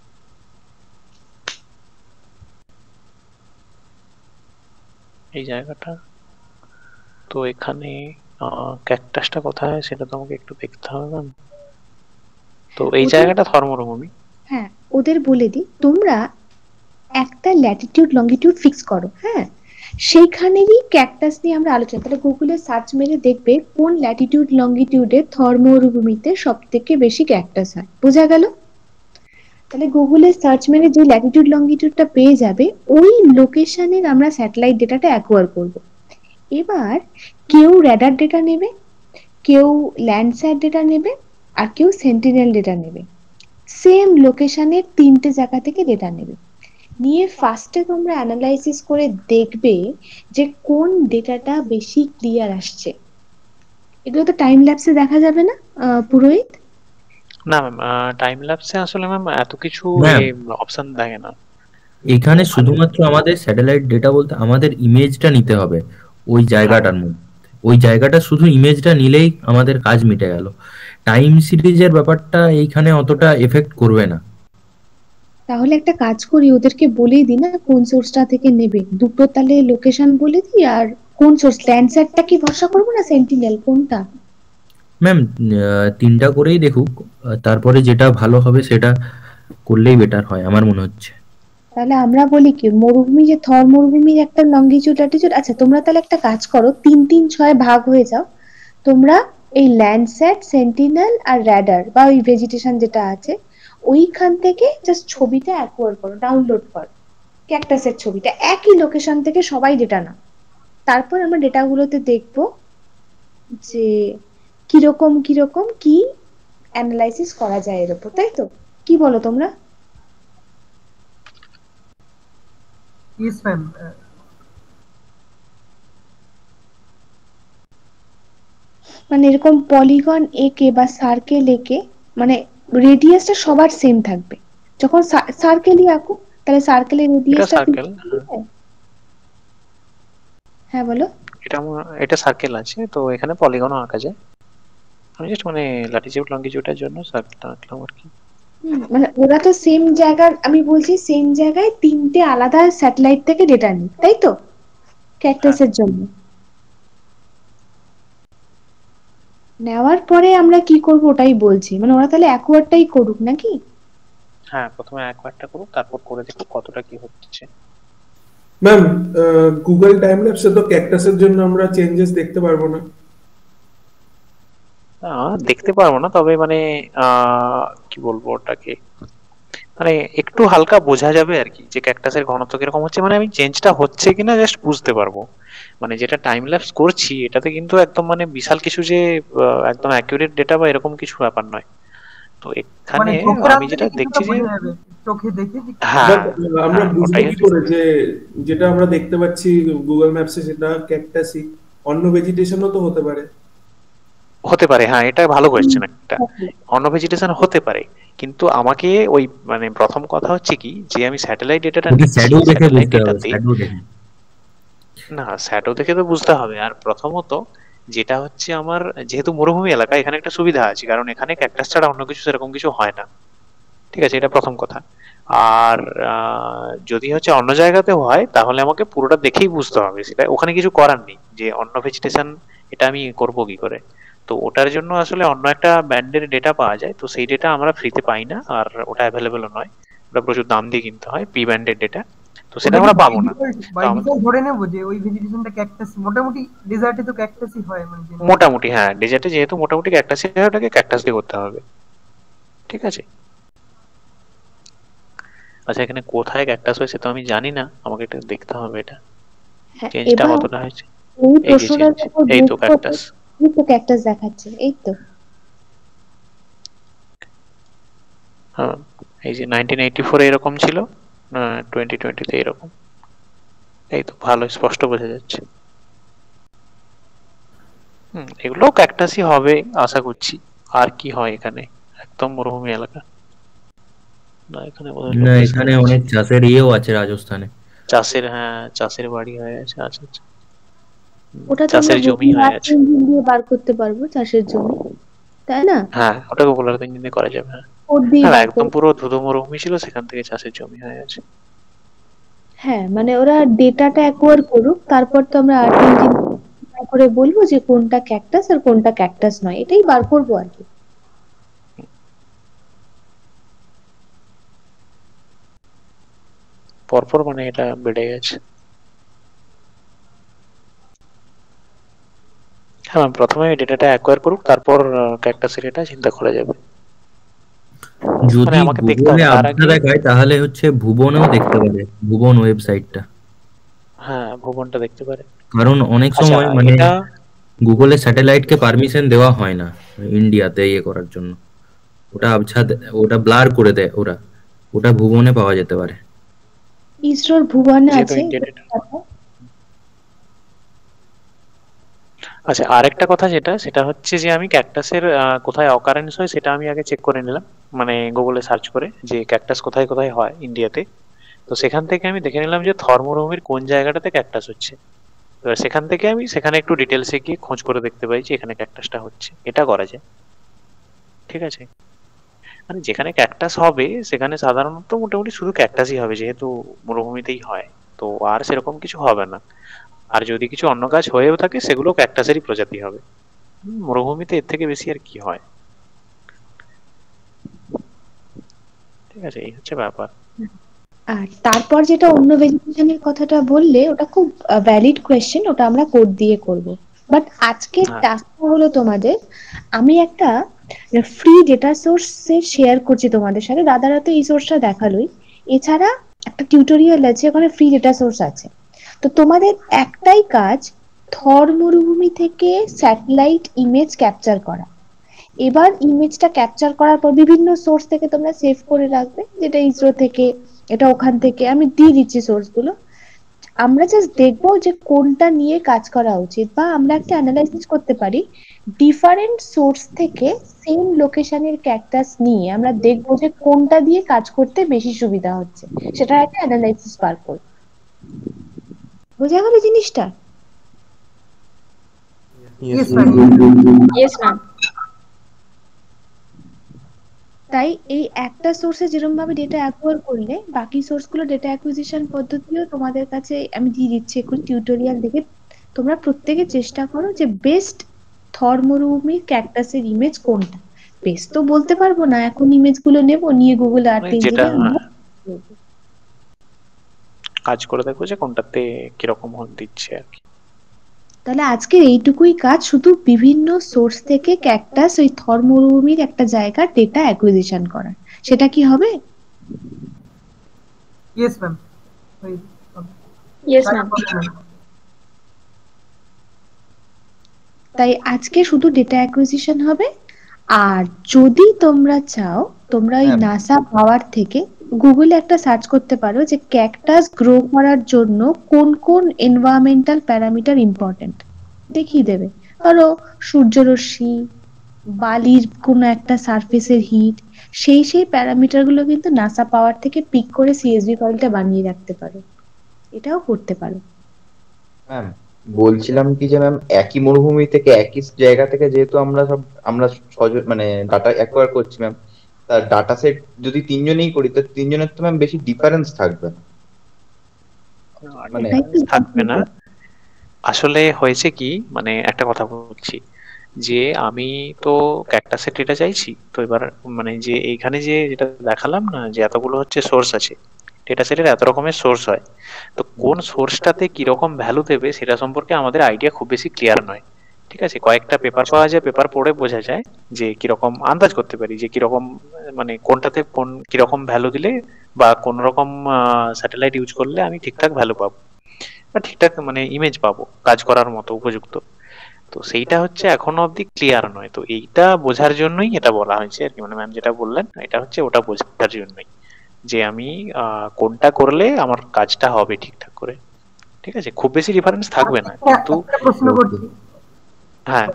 এই জায়গাটা, তো এখানে ক্যাকটাসটা কোথায় সেটা তোমাকে একটু দেখতে হবে ম্যাম। তো এই ওদের- জায়গাটা থর মরুভূমি। হ্যাঁ, ওদের বলে দিই, তোমরা একটা ল্যাটিটিউড লঙ্গিটিউড ফিক্স করো, হ্যাঁ, সেইখানেরই ক্যাকটাস নিয়ে আমরা আলোচনা, তাহলে গুগলে সার্চ মেরে দেখবে কোন ল্যাটিটিউড লঙ্গিটিউডে থর মরুভূমিতে সব থেকে বেশি ক্যাকটাস হয়, বোঝা গেল? তাহলে গুগলে সার্চ মেরে যে ল্যাটিটিউড লঙ্গিটিউডটা পেয়ে যাবে, ওই লোকেশনের আমরা স্যাটেলাইট ডেটাটা অ্যাকোয়ার করব। এবার কেউ র্যাডার ডেটা নেবে, কেউ ল্যান্ডস্যাট ডেটা নেবে, আর কেউ সেন্টিনেল ডেটা নেবে। সেম লোকেশনের তিনটে জায়গা থেকে ডেটা নেবে, নিয়ে ফার্স্টে তোমরা অ্যানালাইসিস করে দেখবে যে কোন ডেটাটা বেশি ক্লিয়ার আসছে। এগুলো তো টাইম ল্যাপসে দেখা যাবে না আহ, পুরোহিত? না ম্যাম, টাইম ল্যাপসে আসলে ম্যাম এত কিছু Ma'am, অপশন থাকে না। এখানে শুধুমাত্র আমাদের স্যাটেলাইট ডেটা বলতে আমাদের ইমেজটা নিতে হবে ওই জায়গাটার মধ্যে, ওই জায়গাটা শুধু ইমেজটা নিলেই আমাদের কাজ মিটে গেল। টাইম সিরিজের ব্যাপারটা এইখানে অতটা এফেক্ট করবে না। তাহলে একটা কাজ করি, ওদেরকে বলেই দিই না কোন সোর্সটা থেকে নেবে, দুটো তাহলে লোকেশন বলে দিই, আর কোন সোর্স, ল্যান্ডস্যাটটা কি ভরসা করবো না সেন্টিনেল, কোনটা? ম্যাম তিনটা করেই দেখুক, আহ, তারপরে যেটা ভালো হবে সেটা করলেই বেটার হয় আমার মনে হচ্ছে। তাহলে আমরা বলি কি, মরুভূমি যে থর মরুভূমির একটা লঙ্গিটিউড ল্যাটিটিউড, আচ্ছা তোমরা তাহলে একটা কাজ করো, তিন তিন ছয় ভাগ হয়ে যাও, তোমরা এই ল্যান্ডস্যাট, সেন্টিনেল আর র্যাডার বা ওই ভেজিটেশন যেটা আছে ওইখান থেকে জাস্ট ছবিটা অ্যাকোয়ার করো, ডাউনলোড করো ক্যাকটাসের ছবিটা, একই লোকেশন থেকে সবাই ডেটা নাও। তারপর আমরা ডেটাগুলোতে দেখবো যে কিরকম কিরকম কি অ্যানালাইসিস করা যায় এর উপর, তাই তো? কি বলো তোমরা? Yes ma'am. মানে এরকম পলিগন এঁকে বা সার্কেল এঁকে, মানে রেডিয়াসটা সবার সেম থাকবে। যখন সার্কেলই আঁকো তাহলে সার্কেলের এটা রেডিয়াসটা, সার্কেল, হ্যাঁ বলো। এটা আমার- এটা সার্কেল আছে, তো এখানে পলিগনও আঁকা যায়। আমি জাস্ট মানে ল্যাটিটিউড লঙ্গিটিউডের জন্য সার্কেলটা আঁকলাম আর কি। হুম, মানে ওরা তো সেম জায়গার, আমি বলছি সেম জায়গায় তিনটে আলাদা স্যাটেলাইট থেকে ডেটা নিই, তাই তো, ক্যাকটাসের জন্য। নেওয়ার পরে আমরা কি করব ওটাই বলছি, মানে ওরা তাহলে অ্যাকোয়ার্ডটাই করুক নাকি? হ্যাঁ, প্রথমে একবারটা করুক, তারপর করে দেখো কতটা কি হচ্ছে। ম্যাম গুগল টাইম ল্যাপসে তো ক্যাকটাসের জন্য আমরা চেঞ্জেস দেখতে পারবো না। আহ, দেখতে পারবো না, তবে মানে আহ কি বলবো ওটাকে, মানে একটু হালকা বোঝা যাবে আর কি যে ক্যাকটাসের ঘনত্ব কিরকম হচ্ছে, মানে আমি চেঞ্জটা হচ্ছে কিনা জাস্ট বুঝতে পারবো। মানে যেটা টাইম ল্যাপস করছি এটাতে কিন্তু একদম মানে বিশাল কিছু যে আহ, একদম অ্যাকুরেট ডেটা বা এরকম কিছু ব্যাপার নয়। তো মানে এখানে চোখের আমি আন্দাজে যেটা কিছুটা দেখছি যে বোঝা যাবে, চোখে দেখে যে হ্যাঁ বাট আমরা হ্যাঁ বুঝবো ওটাই কি হচ্ছে করে যে যেটা আমরা দেখতে পাচ্ছি গুগল ম্যাপসে সেটা ক্যাকটাসই, অন্য ভেজিটেশনও তো হতে পারে। হতে পারে। হ্যাঁ, এটা ভালো কোয়েশ্চেন একটা। অন্য ভেজিটেশন হতে পারে, কিন্তু আমাকে ওই মানে প্রথম কথা হচ্ছে কি যে আমি স্যাটেলাইট ডেটাটা ওটা নিচ্ছি, শ্যাডো দেখে স্যাটেলাইট বুঝতে হবে, ডেটাতে শ্যাডো দেখে। না শ্যাডো দেখে তো বুঝতে হবে। আর প্রথমত যেটা হচ্ছে আমার যেহেতু মরুভূমি এলাকা, এখানে একটা সুবিধা আছে, কারণ এখানে ক্যাকটাস ছাড়া অন্য কিছু সেরকম কিছু হয় না। ঠিক আছে, এটা প্রথম কথা। আর আহ, যদি হচ্ছে অন্য জায়গাতে হয় তাহলে আমাকে পুরোটা দেখেই বুঝতে হবে, সেটা ওখানে কিছু করার নেই যে অন্য ভেজিটেশন এটা আমি করব কি করে। তো ওটার জন্য আসলে অন্য একটা ব্যান্ডের ডেটা পাওয়া যায়, তো সেই ডেটা আমরা ফ্রিতে পাই না, আর ওটা অ্যাভেলেবেলও নয়, ওটা প্রচুর দাম দিয়ে কিনতে হয়, পি ব্যান্ডের ডেটা। তো সেটা ওটা কি আমরা বাই পাবো না। ডিফল্ট তো বাই আমাদের ডিফল্ট ধরে নেব যে ওই ভেজিটেশনটা ক্যাকটাস, মোটামুটি ডেজার্টে তো ক্যাকটাসই হয় মানে যে- মোটামুটি হ্যাঁ, ডেজার্টে যেহেতু মোটামুটি ক্যাকটাসই হয়, ওটাকে ক্যাকটাস দিয়ে করতে হবে। ঠিক আছে। আচ্ছা, এখানে কোথায় ক্যাকটাস হয়েছে তো আমি জানি না, আমাকে একটু দেখতে হবে এটা হ্যাঁ, চেঞ্জটা এবার কতটা হয়েছে। এই এই যে প্রশ্নটার চেঞ্জ, উপর এই তো বুঝতে ক্যাকটাস। এই তো ক্যাকটাস দেখাচ্ছে, এই তো। হ্যাঁ, এই যে নাইনটিন এইটি ফোরে এরকম ছিল, টোয়েন্টি টোয়েন্টিতে এরকম। এই তো ভালো স্পষ্ট বোঝা যাচ্ছে। হুম, এগুলো ক্যাকটাসই হবে আশা করছি। আর কি হয় এখানে, একদম মরুভূমি এলাকা না, এখানে বোধহয় না, লোকেশন এখানে আছে অনেক চাষের ইয়েও আছে রাজস্থানে। চাষের। হ্যাঁ, চাষের বাড়ি হয়ে আছে। আচ্ছা আচ্ছা। হুম, ওটা তো আমরা চাষের জমি গুগল হয়ে আর্থ আছে। ইঞ্জিন দিয়ে বার করতে পারবো চাষের জমি, তাই না? হ্যাঁ, ওটা গুগল আর্থ ইঞ্জিনে করা যাবে। হ্যাঁ কোড দিয়ে হ্যাঁ, বার একদম করবো। পুরো ধুধু মরুভূমি ছিল, সেখান থেকে চাষের জমি হয়ে আছে। হ্যাঁ, মানে ওরা ডেটাটা অ্যাকোয়ার করুক, তারপর তো আমরা আর্থ ইঞ্জিন করে বলবো যে কোনটা ক্যাকটাস আর কোনটা ক্যাকটাস নয়, এটাই বার করবো আর কি। পরপর মানে এটা বেড়ে গেছে। হ্যাঁ, প্রথমে ডেটাটা অ্যাকোয়ার করুক, তারপর ক্যাকটাসের এটা চিন্তা করা যাবে। মানে যদি আমাকে দেখতে গুগলে হবে তার আপডেট আগে। দেখায় তাহলে হচ্ছে ভুবনেও দেখতে পারে, ভুবন ওয়েবসাইটটা। হ্যাঁ, ভুবনটা দেখতে পারে। কারণ অনেক আচ্ছা, সময় মানে এটা গুগলে স্যাটেলাইটকে পারমিশন দেওয়া হয় না ইন্ডিয়াতে ইয়ে করার জন্য, ওটা আচ্ছা ওটা ব্লার করে দেয় ওরা, ওটা ভুবনে পাওয়া যেতে পারে। ইসরোর ভুবনে যেহেতু আছে। India data. আচ্ছা, আরেকটা কথা যেটা সেটা হচ্ছে যে আমি ক্যাকটাসের কোথায় অকারেন্স হয় সেটা আমি আগে চেক করে নিলাম, মানে গুগলে সার্চ করে যে ক্যাকটাস কোথায় কোথায় হয় ইন্ডিয়াতে। তো সেখান থেকে আমি দেখে নিলাম যে থর মরুভূমির কোন জায়গাটাতে ক্যাকটাস হচ্ছে। এবার সেখান থেকে আমি সেখানে একটু ডিটেলসে গিয়ে খোঁজ করে দেখতে পাই যে এখানে ক্যাকটাসটা হচ্ছে, এটা করা যায়। ঠিক আছে। মানে যেখানে ক্যাকটাস হবে সেখানে সাধারণত মোটামুটি শুধু ক্যাকটাসই হবে, যেহেতু মরুভূমিতেই হয়। তো আর সেরকম কিছু হবে না। আর যদি কিছু অন্য গাছ হয়েও থাকে সেগুলো ক্যাকটাসেরই প্রজাতি হবে। হুম, মরুভূমিতে এর থেকে বেশি আর কি হয়। ঠিক আছে, এই হচ্ছে ব্যাপার। আর তারপর যেটা অন্য ভেজিটেশনের কথাটা বললে, ওটা খুব ভ্যালিড কোয়েশ্চেন, ওটা আমরা কোড দিয়ে করব। বাট আজকের হ্যাঁ টাস্কটা হলো তোমাদের, আমি একটা ফ্রি ডেটা সোর্স শেয়ার করছি তোমাদের সাথে। দাদারা তো এই সোর্সটা দেখালোই, এছাড়া একটা টিউটোরিয়াল আছে, ওখানে ফ্রি ডেটা সোর্স আছে। তো তোমাদের একটাই কাজ, থর মরুভূমি থেকে স্যাটেলাইট ইমেজ ক্যাপচার করা। এবার ইমেজটা ক্যাপচার করার পর বিভিন্ন সোর্স থেকে তোমরা সেভ করে রাখবে, যেটা ইসরো থেকে, এটা ওখান থেকে আমি দিয়ে দিচ্ছি সোর্স গুলো। আমরা জাস্ট দেখবো যে কোনটা নিয়ে কাজ করা উচিত, বা আমরা একটা অ্যানালাইসিস করতে পারি ডিফারেন্ট সোর্স থেকে সেম লোকেশনের ক্যাকটাস নিয়ে আমরা দেখবো যে কোনটা দিয়ে কাজ করতে বেশি সুবিধা হচ্ছে, সেটা একটা অ্যানালাইসিস বার করব। বোঝা গেল জিনিসটা? Yes, ma'am. Yes ma'am. তাই এই একটা সোর্সে যেরকম ভাবে ডেটা অ্যাকোয়ার করলে, বাকি সোর্স গুলো ডেটা অ্যাকুইজিশন পদ্ধতিও তোমাদের কাছে আমি দিয়ে দিচ্ছি এখন টিউটোরিয়াল দেখে। তোমরা প্রত্যেকে চেষ্টা করো যে বেস্ট থর মরুভূমির ক্যাকটাসের ইমেজ কোনটা। বেশ তো বলতে পারবো না, এখন ইমেজ গুলো নেবো, নিয়ে গুগল আর্থ মানে যেটা ইঞ্জিনে আমরা কাজ করে দেখবো যে কোনটাতে কিরকম হল দিচ্ছে আর কি। তাহলে আজকের এইটুকুই কাজ, শুধু বিভিন্ন সোর্স থেকে ক্যাকটাস ওই থর মরুভূমির একটা জায়গার ডেটা অ্যাকুইজিশন করা, সেটা কি হবে? Yes ma'am. Yes ma'am. তাই আজকে শুধু ডেটা অ্যাকুইজিশন হবে। আর যদি তোমরা চাও, তোমরা ওই হ্যাঁ। নাসা পাওয়ার থেকে গুগলে একটা সার্চ করতে পারো যে ক্যাকটাস গ্রো করার জন্য কোন কোন এনভায়রনমেন্টাল প্যারামিটার ইম্পর্টেন্ট, দেখিয়ে দেবে। ধরো সূর্যরশ্মি, বালির কোনো একটা সারফেসের হিট, সেই সেই প্যারামিটার গুলো কিন্তু নাসা পাওয়ার থেকে পিক করে সিএসভি ফাইলটা বানিয়ে রাখতে পারো, এটাও করতে পারো। ম্যাম বলছিলাম কি যে ম্যাম একই মরুভূমি থেকে একই জায়গা থেকে যেহেতু আমরা সব আমরা ছজন মানে ডাটা অ্যাকোয়ার করছি ম্যাম, তার ডাটা সেট যদি তিনজনেই করি তো তিনজনের তো ম্যাম বেশি ডিফারেন্স থাকবে না। মানে এটাই তো থাকবে না। আসলে হয়েছে কি, মানে একটা কথা বলছি যে আমি তো ক্যাকটাসের ডেটা চাইছি, তো এবার মানে যে এইখানে যে যেটা দেখালাম না যে এতগুলো হচ্ছে সোর্স আছে, ডেটা সেটের এত রকমের সোর্স হয়, তো কোন সোর্সটাতে কিরকম ভ্যালু দেবে সেটা সম্পর্কে আমাদের আইডিয়া খুব বেশি ক্লিয়ার নয়। ঠিক আছে, কয়েকটা পেপার পাওয়া যায়, পেপার পড়ে বোঝা যায় যে কিরকম আন্দাজ করতে পারি যে কিরকম মানে কোনটাতে কোন কিরকম ভ্যালু দিলে বা কোন রকম স্যাটেলাইট ইউজ করলে আমি ঠিকঠাক ভ্যালু পাবো বা ঠিকঠাক মানে ইমেজ পাবো কাজ করার মতো উপযুক্ত। তো সেইটা হচ্ছে এখনো অবধি ক্লিয়ার নয়, তো এইটা বোঝার জন্যই এটা বলা হয়েছে আর কি, মানে ম্যাম যেটা বললেন এটা হচ্ছে ওটা বোঝার জন্যই যে আমি আহ, কোনটা করলে আমার কাজটা হবে ঠিকঠাক করে। ঠিক আছে, খুব বেশি ডিফারেন্স থাকবে না, কিন্তু একটা প্রশ্ন করছি, হ্যাঁ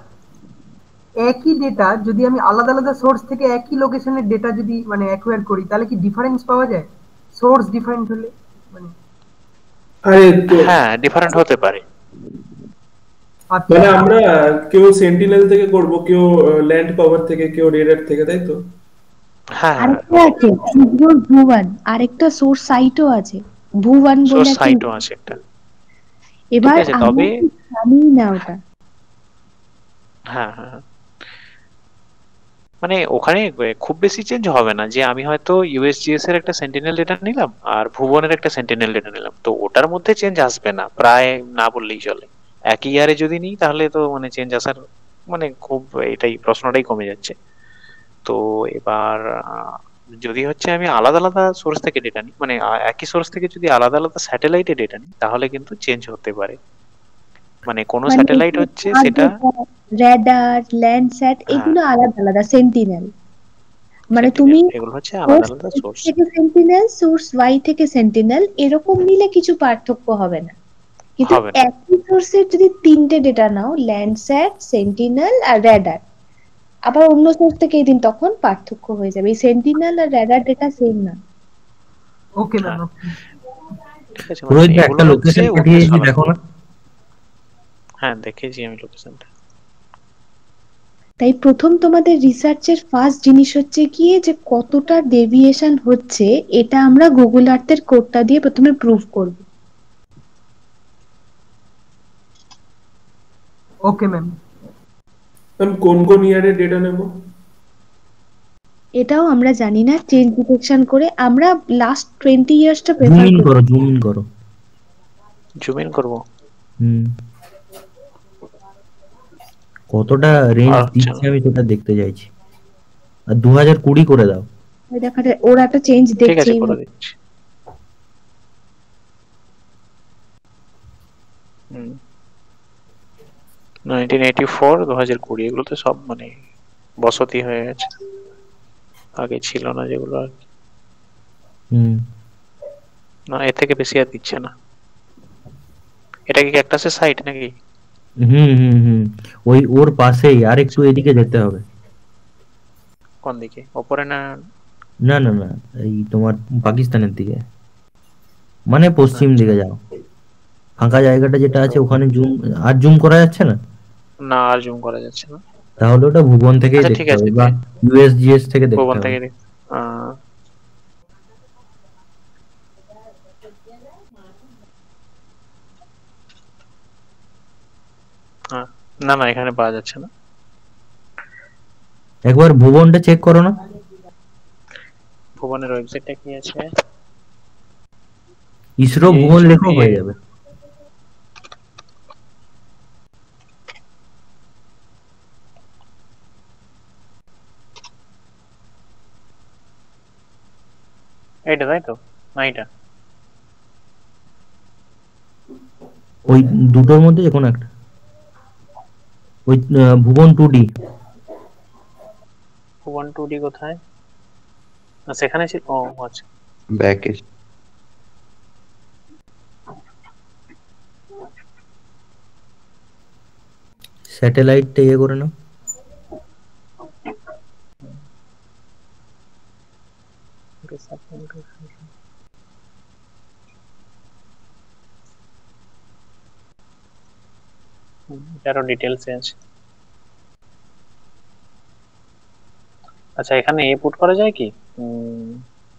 একই ডেটা যদি আমি আলাদা আলাদা সোর্স থেকে একই লোকেশনের ডেটা যদি মানে অ্যাকোয়ার করি তাহলে কি ডিফারেন্স পাওয়া যায়? সোর্স ডিফারেন্ট হলে মানে আরে তো হ্যাঁ ডিফারেন্ট হতে পারে। আচ্ছা মানে আমরা কেউ সেন্টিনেল থেকে করব, কেউ ল্যান্ড পাওয়ার থেকে, কেউ রেডার থেকে, তাই তো? হ্যাঁ আরেকটা আছে ইগনোর ভুবন, আরেকটা সোর্স সাইটও আছে ভুবন বলে সোর্স একটা। সাইটও আছে একটা। এবার আছে, আমি তবে ঠিক জানি না ওটা। হ্যাঁ হ্যাঁ হ্যাঁ। মানে ওখানে খুব বেশি চেঞ্জ হবে না, যে আমি হয়তো ইউএসজিএস এর একটা সেন্টিনেল ডেটা নিলাম আর ভুবনের একটা সেন্টিনেল ডেটা নিলাম, তো ওটার মধ্যে চেঞ্জ আসবে না প্রায়, না বললেই চলে। একই ইয়ারে যদি নিই তাহলে তো মানে চেঞ্জ আসার মানে খুব এটাই প্রশ্নটাই কমে যাচ্ছে। তো এবার আহ, যদি হচ্ছে আমি আলাদা আলাদা সোর্স থেকে ডেটা নিই, মানে আহ, একই সোর্স থেকে যদি আলাদা আলাদা স্যাটেলাইটে ডেটা নিই তাহলে কিন্তু চেঞ্জ হতে পারে। মানে কোন মানে স্যাটেলাইট হচ্ছে সেটা রেডার, ল্যান্ডস্যাট হ্যাঁ এগুলো আলাদা আলাদা, সেন্টিনেল মানে তুমি সেন্টিনেল এগুলো হচ্ছে আলাদা সোর্স আলাদা সোর্স। থেকে সেন্টিনেল, সোর্স ওয়াই থেকে সেন্টিনেল এরকম নিলে কিছু পার্থক্য হবে না। কিন্তু হবে না। একই সোর্সের যদি তিনটে ডেটা নাও, ল্যান্ডস্যাট, সেন্টিনেল আর রেডার, আবার অন্য সোর্স থেকে এই দিন তখন পার্থক্য হয়ে যাবে। এই সেন্টিনেল আর রেডার ডেটা সেম না। ওকে হ্যাঁ ম্যাম। ঠিক আছে, মানে রোহিত ভাই, এগুলো একটা হচ্ছে লোকেশন উদ্দেশ্য পাঠিয়েছি, আলাদা। দেখো না। হ্যাঁ দেখেছি আমি লোকেশনটা। তাই প্রথম তোমাদের রিসার্চের ফার্স্ট জিনিস হচ্ছে গিয়ে যে কতটা ডেভিয়েশন হচ্ছে, এটা আমরা গুগল আর্থের কোডটা দিয়ে প্রথমে প্রুফ করব। Okay ma'am. ম্যাম কোন কোন ইয়ারের ডেটা নেব? এটাও আমরা জানি না, চেঞ্জ ডিটেকশন করে আমরা লাস্ট টোয়েন্টি ইয়ার্সটা জুম প্রেফার ইন করি। করো, জুম ইন করো। জুম ইন করবো? হুম, কতটা রেঞ্জ আচ্ছা দিচ্ছে আমি সেটা দেখতে চাইছি। আর দু হাজার কুড়ি করে দাও। ওই দেখাটা ওরা একটা চেঞ্জ ঠিক দেখছে আছে এই করে মুহূর্তে। দিচ্ছি। হুম নাইনটিন এইটি ফোর, দু হাজার কুড়ি এগুলো তো সব মানে বসতি হয়ে গেছে, আগে ছিল না যেগুলো আর কি। হুম, না এর থেকে বেশি আর দিচ্ছে না। এটা কি ক্যাকটাসের সাইট নাকি? হুম, হুম, হুম। ওই ওর পাশেই আর একটু এদিকে যেতে হবে। কোন দিকে, ওপরে না? না না না, এই তোমার পাকিস্তানের দিকে, মানে পশ্চিম আচ্ছা দিকে যাও। ফাঁকা জায়গাটা যেটা আছে ওখানে জুম, আর জুম করা যাচ্ছে না। না আর জুম করা যাচ্ছে না। তাহলে ওটা ভুবন থেকেই আচ্ছা ঠিক দেখতে আছে, হবে বা ইউএসজিএস থেকে দেখতে ভুবন হবে। থেকে দেখ। আহ, হ্যাঁ, না না এখানে পাওয়া যাচ্ছে না। একবার ভুবনটা চেক করো না, ভুবনের ওয়েবসাইটটা কি আছে? ইসরো ভুবন লেখো হয়ে যাবে। এইটা তাই তো, না এটা ওই দুটোর মধ্যে যে কোনো একটা, ওই আহ, Bhuvan two D. Bhuvan two D কোথায়? না সেখানে ছিল। ও আচ্ছা, ব্যাকে স্যাটেলাইটটা ইয়ে করে নাও। এটারও ডিটেলস আছে। আচ্ছা এখানে এ পুট করা যায় কি? উম,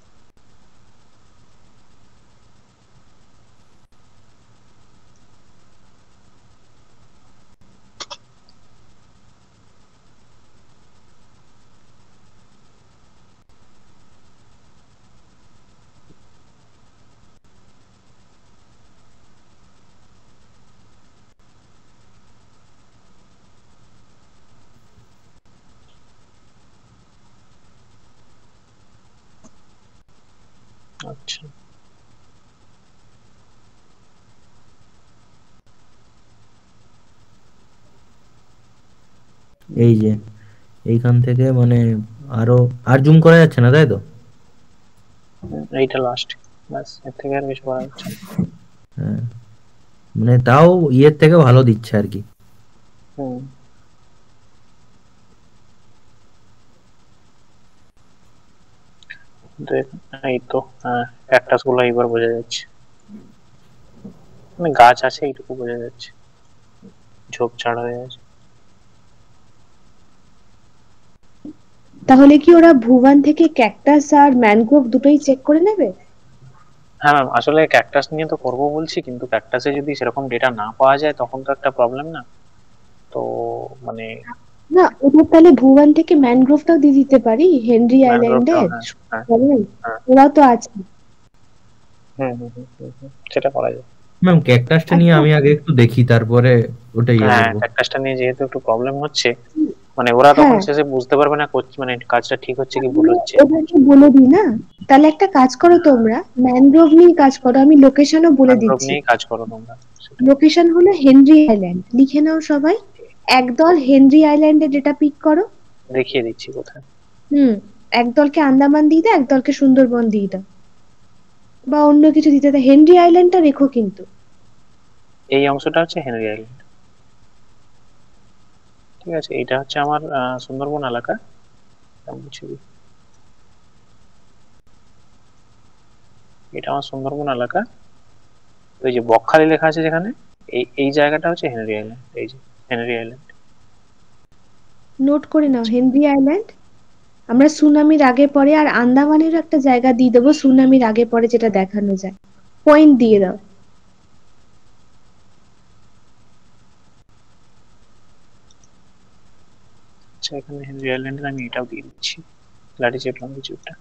আচ্ছা এই যে এইখান থেকে মানে আরো আর জুম করা যাচ্ছে না তাই তো? উম, এইটা লাস্ট, বাস এর থেকে আর কিছু করা যাচ্ছে না। হ্যাঁ, মানে তাও ইয়ের থেকে ভালো দিচ্ছে আর কি। হুম কিন্তু এ- এই তো ক্যাকটাস গুলো এইবার বোঝা যাচ্ছে, মানে গাছ আছে এইটুকু বোঝা যাচ্ছে, ঝোপঝাড় হয়ে আছে। তাহলে কি ওরা ভুবন থেকে ক্যাকটাস আর ম্যানগ্রোভ দুটোই চেক করে নেবে? হ্যাঁ ম্যাম, আসলে ক্যাকটাস নিয়ে তো করবো বলছি, কিন্তু ক্যাকটাসে যদি সেরকম ডেটা না পাওয়া যায় তখন তো একটা প্রবলেম না? তো মানে না, ওদের তাহলে ভুবন থেকে ম্যানগ্রোভটাও দিয়ে দিতে পারি হেনরি ম্যানগ্রোভটা, আইল্যান্ডের। হ্যাঁ হ্যাঁ জানেন, হ্যাঁ ওরাও তো আছে। হুম হুম হুম হুম, হুম, সেটা করা যায়। ম্যাম ক্যাকটাসটা নিয়ে আচ্ছা, আমি আগে একটু দেখি, তারপরে ওটা ইয়ে হ্যাঁ করবো। ক্যাকটাসটা নিয়ে যেহেতু একটু প্রবলেম হচ্ছে, মানে ওরা তখন হ্যাঁ, শেষে বুঝতে পারবে না করছে মানে কাজটা ঠিক হচ্ছে কি ভুল হচ্ছে। ওদেরকে বলে দিই না। তাহলে একটা কাজ করো, তোমরা ম্যানগ্রোভ নিয়ে কাজ করো, আমি লোকেশনও বলে ম্যানগ্রোভ দিচ্ছি। নিয়েই কাজ করো তোমরা, সেটা লোকেশন হলো হেনরি আইল্যান্ড, লিখে নাও সবাই। একদল হেনরি আইল্যান্ডে ডেটা পিক করো। দেখিয়ে দিচ্ছি কোথায়। হুম, একদলকে আন্দামান দিয়ে দাও, একদলকে সুন্দরবন দিয়ে দাও, বা অন্য কিছু দিতে দাও। হেনরি আইল্যান্ডটা রেখো কিন্তু। এই অংশটা হচ্ছে হেনরি আইল্যান্ড, ঠিক আছে? এটা হচ্ছে আমার আহ, সুন্দরবন এলাকা। আমি মুছে দিই। এটা আমার সুন্দরবন এলাকা। ওই যে বকখালি লেখা আছে যেখানে, এই এই জায়গাটা হচ্ছে হেনরি আইল্যান্ড, এই যে হেনরি আইল্যান্ড। নোট করে নাও হেনরি আইল্যান্ড। আমরা সুনামির আগে পরে আর আন্দামানেরও একটা জায়গা দিয়ে দেবো সুনামির আগে পরে, যেটা দেখানো যায়। পয়েন্ট দিয়ে দাও। আচ্ছা এখানে হেনরি আইল্যান্ডের আমি এটাও দিয়ে দিচ্ছি, ল্যাটিচিউড লঙ্গিটিউডটা।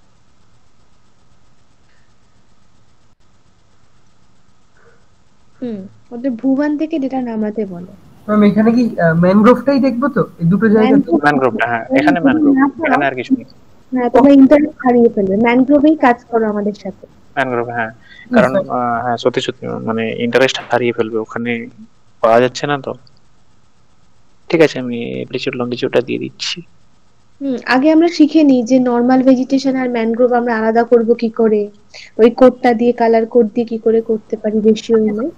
হুম, ওদের ভুবন থেকে ডেটা নামাতে বলো। ম্যাম এখানে কি ম্যানগ্রোভটাই দেখবো তো এই দুটো জায়গাতে? ম্যানগ্রোভ ম্যানগ্রোভটা, হ্যাঁ যদি এখানে ম্যানগ্রোভ, না পাও, এখানে আর কিছু নেই। হ্যাঁ, তোমরা ইন্টারেস্ট হারিয়ে ফেলবে। ম্যানগ্রোভেই কাজ করো আমাদের সাথে। ম্যানগ্রোভ, হ্যাঁ কারণ আহ, হ্যাঁ সত্যি সত্যি মানে ইন্টারেস্ট হারিয়ে ফেলবে ওখানে, পাওয়া যাচ্ছে না তো। ঠিক আছে, আমি ল্যাটিচিউড লঙ্গিটিউডটা দিয়ে দিচ্ছি। হুম, আগে আমরা শিখে নিই যে নর্মাল ভেজিটেশন আর ম্যানগ্রোভ আমরা আলাদা করব কি করে, ওই কোডটা দিয়ে, কালার কোড দিয়ে কি করে করতে পারি রেশিও ইমেজ।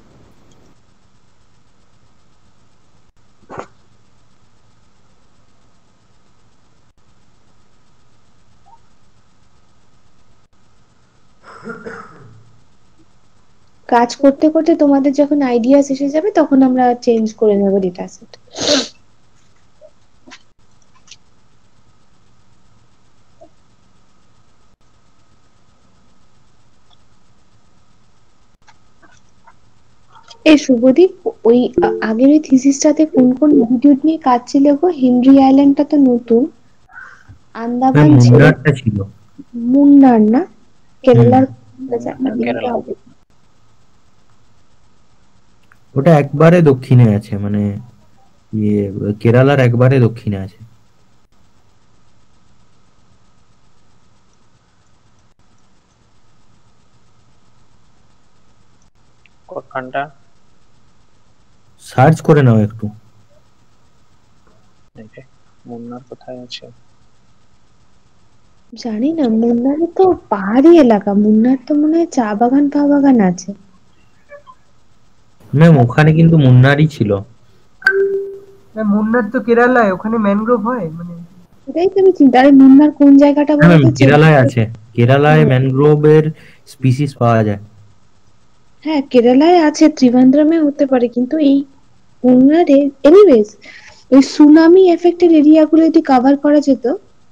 কাজ করতে করতে তোমাদের যখন আইডিয়াস এসে যাবে তখন আমরা চেঞ্জ করে নেব ডেটা সেট। এই শুভদীপ, ওই আ- আগের ওই থিসিসটাতে কোন কোন ল্যাটিটিউড নিয়ে কাজ ছিল গো? হেনরি আইল্যান্ডটা তো নতুন, আন্দামান ছেড়ে মুন্নারটা ছিল। মুন্নার না, কেরালার কেরালা। ওটা একবারে দক্ষিণে আছে, মানে ইয়ে কেরালার একবারে দক্ষিণে আছে। কোনখানটা? সার্চ করে নাও একটু। মুন্নার কোথায় আছে? জানি না, মুন্নারে তো পাহাড়ি এলাকা, মুন্নার তো মনে হয় চা বাগান ফা বাগান আছে। ম্যাম ওখানে কিন্তু মুন্নারই ছিল। ম্যাম মুন্নার তো কেরালায়, ওখানে ম্যানগ্রোভ হয় মানে। এটাই তো আমি চিন্তা, আরে মুন্নার কোন জায়গাটা হ্যাঁ বলো ম্যাম, তো? কেরালায় আছে, কেরালায় ম্যানগ্রোভের স্পিসিস পাওয়া যায়। হ্যাঁ কেরালায় আছে, ত্রিভান্দ্রমে হতে পারে, কিন্তু এই মুন্নারে এনিওয়েজ ওই সুনামি এফেক্টেড এরিয়াগুলো যদি কভার করা যেত,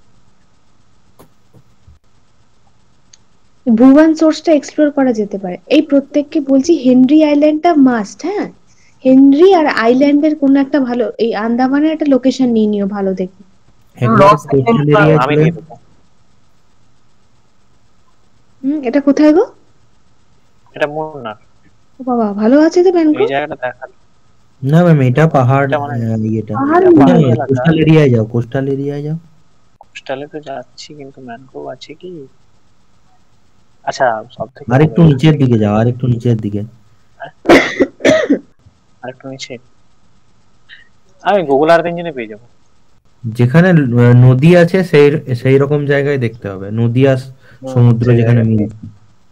ভুবন সোর্সটা এক্সপ্লোর করা যেতে পারে। এই প্রত্যেককে বলছি হেনরি আইল্যান্ডটা মাস্ট। হ্যাঁ হেনরি আর আইল্যান্ডের কোন একটা ভালো, এই আন্দামানের একটা লোকেশন নিয়ে নিও ভালো দেখে। একবার কোস্টাল এরিয়া আমি দিয়ে দেবো। হুম, এটা কোথায় গো? এটা মুন্নার। ও বাবা, ভালো আছে তো এই ব্যাংকক। জায়গাটা দেখা। না ম্যাম, এটা পাহাড়, এটা মানে আহ, ইয়েটা পাহাড় পাহাড়ি এলাকা। কোস্টাল এরিয়ায় যাও, কোস্টাল এরিয়ায় যাও। কোস্টালে তো যাচ্ছি, কিন্তু ম্যানগ্রোভ আছে কি? আচ্ছা, সব থেকে আর একটু নিচের দিকে যাও, আর একটু নিচের দিকে। আর একটু নিচে আমি গুগল আর্থ ইঞ্জিনে পেয়ে যাবো। যেখানে আহ, নদী আছে সেই সেই রকম জায়গায় দেখতে হবে, নদী আর সমুদ্র যেখানে মিলছে।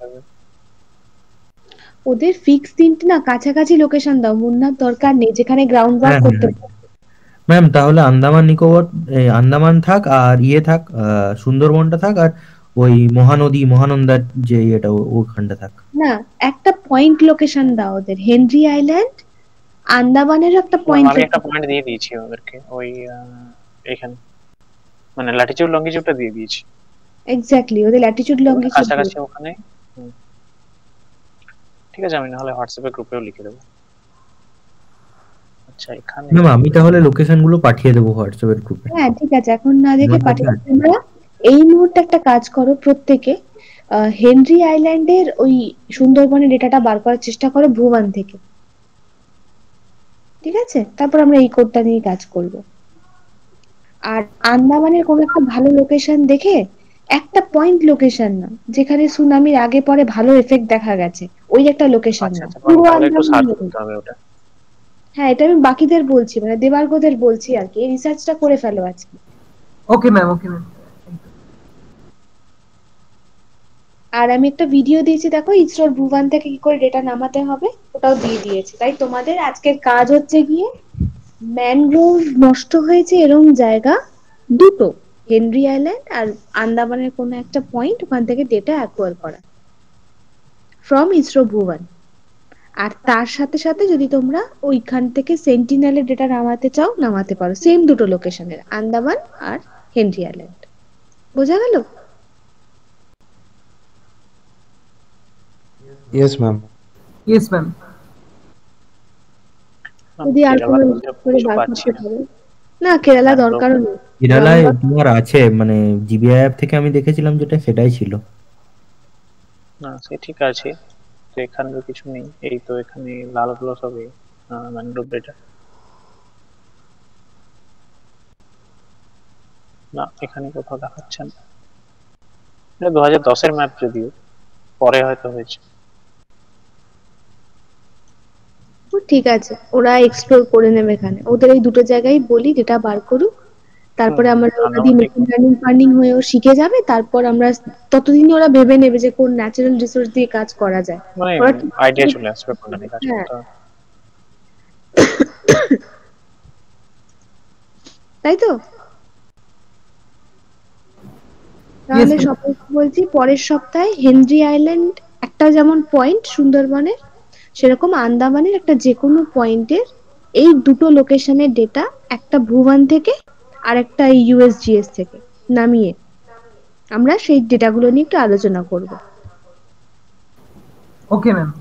ওদের ফিক্স তিনটে না কাছাকাছি লোকেশন দাও, মুন্নার দরকার নেই যেখানে গ্রাউন্ড ওয়ার্ক হ্যাঁ, করতে হ্যাঁ। পারো। ম্যাম তাহলে আন্দামান নিকোবর, এই আন্দামান থাক, আর ইয়ে থাক, আহ, সুন্দরবনটা থাক, আর ওই মহানদী মহানন্দার যে ইয়েটা ও- ওখানটা থাক। না, একটা পয়েন্ট লোকেশন দাও ওদের, হেনরি আইল্যান্ড, আন্দামানের একটা পয়েন্ট। আমি একটা পয়েন্ট দিয়ে দিয়েছি ওদেরকে, ওই আহ, এখানে মানে ল্যাটিটিউড লঙ্গিটিউডটা দিয়ে দিয়েছি। এক্স্যাক্টলি, ওদের ল্যাটিটিউড লঙ্গিটিউড কাছাকাছি ওখানে। হুম। ঠিক আছে, আমি না হলে হোয়াটসঅ্যাপে গ্রুপেও লিখে দেবো। আচ্ছা এখানে ম্যাম আমি তাহলে লোকেশন গুলো পাঠিয়ে দেবো হোয়াটসঅ্যাপের গ্রুপে। হ্যাঁ ঠিক আছে, এখন না দেখে আমার কাছে পাঠিয়ে আছে। তোমরা এই মুহূর্তে একটা কাজ করো, প্রত্যেকে আহ, হেনরি আইল্যান্ডের ওই সুন্দরবনের ডেটাটা বার করার চেষ্টা করো ভুবন থেকে। ঠিক আছে, তারপর আমরা এই কোডটা নিয়ে কাজ করব। আর আন্দামানের কোনো একটা ভালো লোকেশন দেখে, একটা পয়েন্ট লোকেশন না যেখানে সুনামির আগে পরে ভালো এফেক্ট দেখা গেছে, ওই একটা লোকেশন আচ্ছা না আচ্ছা, পুরো তাহলে একটু সার্চ আন্দামান। করতে হবে ওটা। হ্যাঁ এটা আমি বাকিদের বলছি, মানে দেবার্গদের বলছি আর কি, এই রিসার্চটা করে ফেলো আজকে। ওকে ম্যাম, ওকে ম্যাম। আর আমি একটা ভিডিও দিয়েছি দেখো, ইসরোর ভুবন থেকে কি করে ডেটা নামাতে হবে, ওটাও দিয়ে দিয়েছি। তাই তোমাদের আজকের কাজ হচ্ছে গিয়ে ম্যানগ্রোভ নষ্ট হয়েছে এরকম জায়গা দুটো, হেনরি আইল্যান্ড আর আন্দামানের কোনো একটা পয়েন্ট, ওখান থেকে ডেটা অ্যাকোয়ার করা ফ্রম ইসরো ভুবন। আর তার সাথে সাথে যদি তোমরা ওইখান থেকে সেন্টিনেলের ডেটা নামাতে চাও নামাতে পারো, সেম দুটো লোকেশনের, আন্দামান আর হেনরি আইল্যান্ড। বোঝা গেল? Yes ma'am. Yes ma'am. যদি আর কোনো করে বার করতে পারো। না কেরালা দরকারও নেই। কেরালায় তোমার আছে, মানে জিবিআই অ্যাপ থেকে আমি দেখেছিলাম যেটা, সেটাই ছিল। না সে ঠিক আছে, তো এখানে তো কিছু নেই। এই তো এখানে লাল গুলো সবে ম্যানগ্রোভ ডেটা। না এখানে কোথাও দেখাচ্ছে না। এটা দু হাজার দশের ম্যাপ, যদিও পরে হয়তো হয়েছে। ও ঠিক আছে, ওরা এক্সপ্লোর করে নেবে এখানে, ওদের এই দুটো জায়গায় বলি যেটা বার করুক, তারপরে হুম, আমরা ওরা আন্দামান দিয়ে দেখবো। মেশিন লার্নিং ফার্নিং হয়েও শিখে যাবে, তারপর আমরা ততদিনই ওরা ভেবে নেবে যে কোন ন্যাচারাল রিসোর্স দিয়ে কাজ করা যায়। মানে ওরা ঠিক আইডিয়া চলে আসবে কোনটা নিয়ে কাজ হ্যাঁ করতে হবে। তাই তো। তাহলে সবাইকে বলছি পরের সপ্তাহে হেনরি আইল্যান্ড একটা যেমন পয়েন্ট সুন্দরবনের, সেরকম আন্দামানের একটা যে কোনো পয়েন্টের এই দুটো লোকেশনের ডেটা, একটা ভুবন থেকে আর একটা ইউএসজিএস থেকে নামিয়ে আমরা সেই ডেটাগুলো নিয়ে একটু আলোচনা করব। Okay ma'am.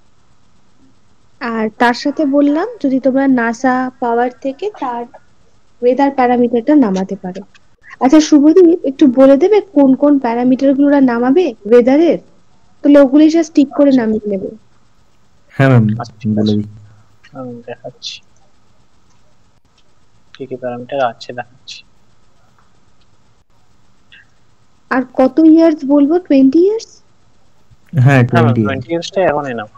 আর তার সাথে বললাম যদি তোমরা নাসা পাওয়ার থেকে তার ওয়েদার প্যারামিটারটা নামাতে পারো। আচ্ছা শুভদীপ, একটু বলে দেবে কোন কোন প্যারামিটার গুলো ওরা নামাবে ওয়েদারের? তাহলে ওগুলো সব স্টিক করে আচ্ছা নামিয়ে নেবে। হ্যাঁ ম্যাম আচ্ছা ঠিক বলে আছে, দিচ্ছি। আমি দেখাচ্ছি কি কি প্যারামিটার আছে দেখাচ্ছি। আর কত ইয়ার্স বলবো? Twenty years? হ্যাঁ হ্যাঁ টোয়েন্টি টোয়েন্টি ইয়ার্সটা এখন এনাফ।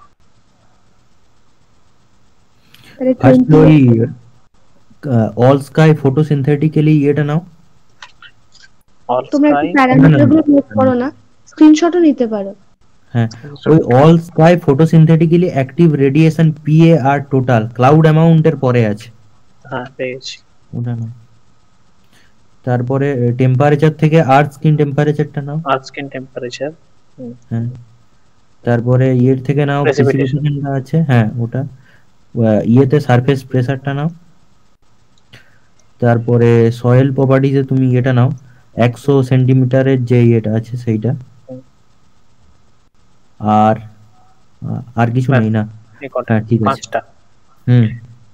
তাহলে ফার্স্ট টোয়েন্টি ওই অল স্কাই ফটোসিনথেটিক্যালি এটা নাও। অল তোমরা একটু স্কাই প্যারামিটার গুলো নোট করো না, স্ক্রিনশটও নিতে পারো। হ্যাঁ ওই all sky photosynthetically active radiation PA আর টোটাল ক্লাউড অ্যামাউন্টের পরে আছে, হ্যাঁ পেয়েছি। ওটা নাও। তারপরে টেম্পারেচার থেকে আর্থ স্কিন টেম্পারেচারটা নাও। আর্থ স্কিন টেম্পারেচার, হ্যাঁ তারপরে ইয়ের থেকে নাও Precipitation। প্রেসিপিটেশনটা আছে, হ্যাঁ ওটা। আহ, ইয়েতে সারফেস প্রেসারটা নাও। তারপরে সয়েল প্রপার্টিজে তুমি এটা নাও, একশো সেন্টিমিটারের যে ইয়েটা আছে সেইটা। আর আর কিছু নেই না? এই কটা, হ্যাঁ ঠিক আছে। পাঁচটা। হুম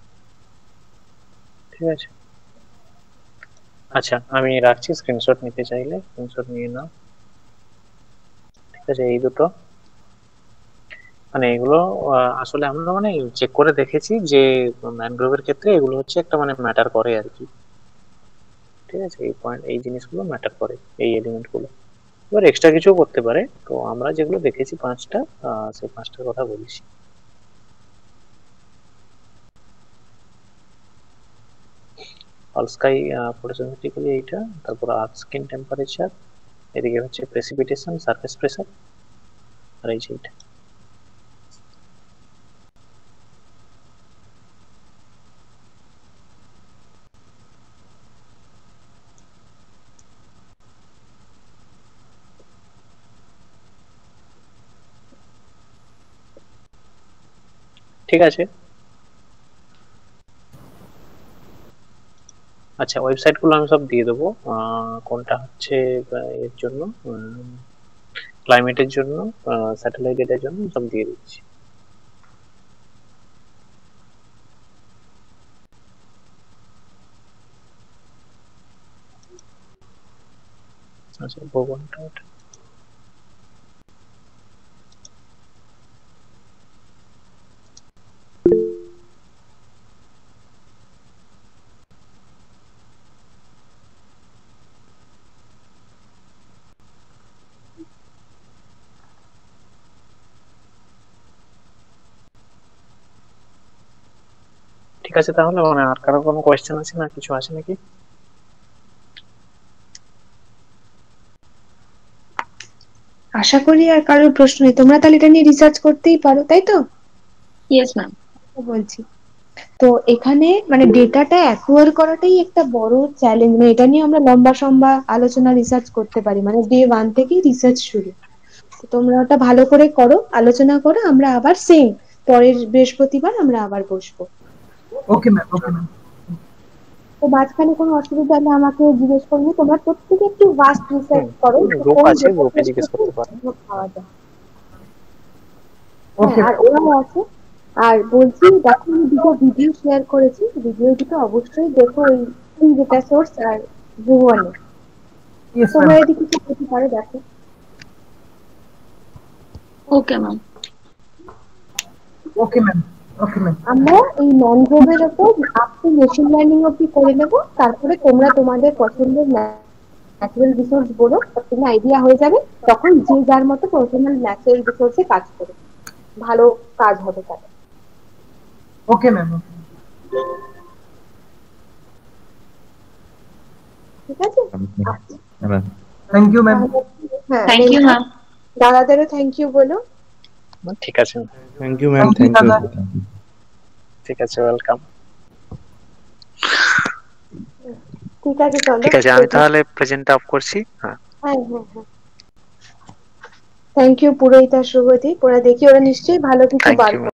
ঠিক আছে, আচ্ছা আমি রাখছি, স্ক্রিনশট নিতে চাইলে স্ক্রিনশট নিয়ে নাও। ঠিক আছে, এই দুটো মানে এগুলো আহ, আসলে আমরা মানে চেক করে দেখেছি যে ম্যানগ্রোভের ক্ষেত্রে এগুলো হচ্ছে একটা মানে ম্যাটার করে আর কি। ঠিক আছে, এই পয়েন্ট এই জিনিসগুলো ম্যাটার করে, এই এলিমেন্ট গুলো। এবার এক্সট্রা কিছু করতে পারে, তো আমরা যেগুলো দেখেছি পাঁচটা, আহ, সেই পাঁচটার কথা বলছি। অল স্কাই ফটোসিনথেটিক্যালি এইটা, তারপর আর্থ স্কিন টেম্পারেচার, এদিকে হচ্ছে প্রেসিপিটেশন, সারফেস প্রেসার, আর এই যে এইটা। ঠিক আছে, আচ্ছা ওয়েবসাইট গুলো আমি সব দিয়ে দেবো। আহ, কোনটা হচ্ছে আহ, এর জন্য ক্লাইমেটের জন্য, স্যাটেলাইট ডেটার জন্য সব দিয়ে দিচ্ছি। আচ্ছা ভবনটা ওটা। ঠিক আছে, তাহলে মানে আর কারো কোনো কোয়েশ্চেন আছে না, কিছু আছে নাকি? আশা করি আর কারোর প্রশ্ন নেই। তোমরা তাহলে এটা নিয়ে রিসার্চ করতেই পারো, তাই তো? Yes ma'am. বলছি তো এখানে মানে ডেটাটা অ্যাকুয়ার করাটাই একটা বড় চ্যালেঞ্জ। মানে এটা নিয়ে আমরা লম্বা সম্বা আলোচনা রিসার্চ করতে পারি, মানে ডে ওয়ান থেকেই রিসার্চ শুরু। তো তোমরা ওটা ভালো করে করো, আলোচনা করো। আমরা আবার সেম পরের বৃহস্পতিবার আমরা আবার বসবো। Okay ma'am, okay ma'am. তো মাঝখানে কোনো অসুবিধা হলে আমাকে জিজ্ঞেস করবে। তোমরা প্রত্যেকে একটু ভাস্ট রিসার্চ করো, গ্রুপ আছে, গ্রুপে জিজ্ঞেস করতে পারো। পাওয়া যায়। ওকে হ্যাঁ, আর ওরাও আছে। আর বলছি দেখো আমি দুটো ভিডিও শেয়ার করেছি, ভিডিও দুটো অবশ্যই দেখো, ওই তিন ডেটা সোর্স আর ভুবনে। ইয়েস তোমরা ম্যাম। এদিকে কি করতে পারো দেখো। Okay ma'am. Okay ma'am, okay ma'am. আমরা এই ম্যানগ্রোভের উপর আপ টু মেশিন লার্নিং অব্দি করে নেব। তারপরে তোমরা তোমাদের পছন্দের ন্যাচারাল রিসোর্স বলো, তুমি আইডিয়া হয়ে যাবে। তখন যে যার মতো পার্সোনাল ন্যাচারাল রিসোর্সে কাজ করো, ভালো কাজ হবে তাদের। Okay ma'am. ঠিক আছে, থ্যাংক ইউ ম্যাম। হ্যাঁ থ্যাংক ইউ ম্যাম। দাদাদেরও থ্যাংক ইউ বলো। ঠিক আছে, thank you ma'am, Thank you, thank you. দাদা। ঠিক আছে, ওয়েলকাম। ঠিক আছে চলো। ঠিক আছে, আমি তাহলে প্রেজেন্ট অফ করছি। হ্যাঁ হ্যাঁ হ্যাঁ হ্যাঁ, থ্যাংক ইউ পুরোহিত আর শুভদীপ। ওরা দেখি ওরা নিশ্চয়ই ভালো কিছু থ্যাংক বার ইউ।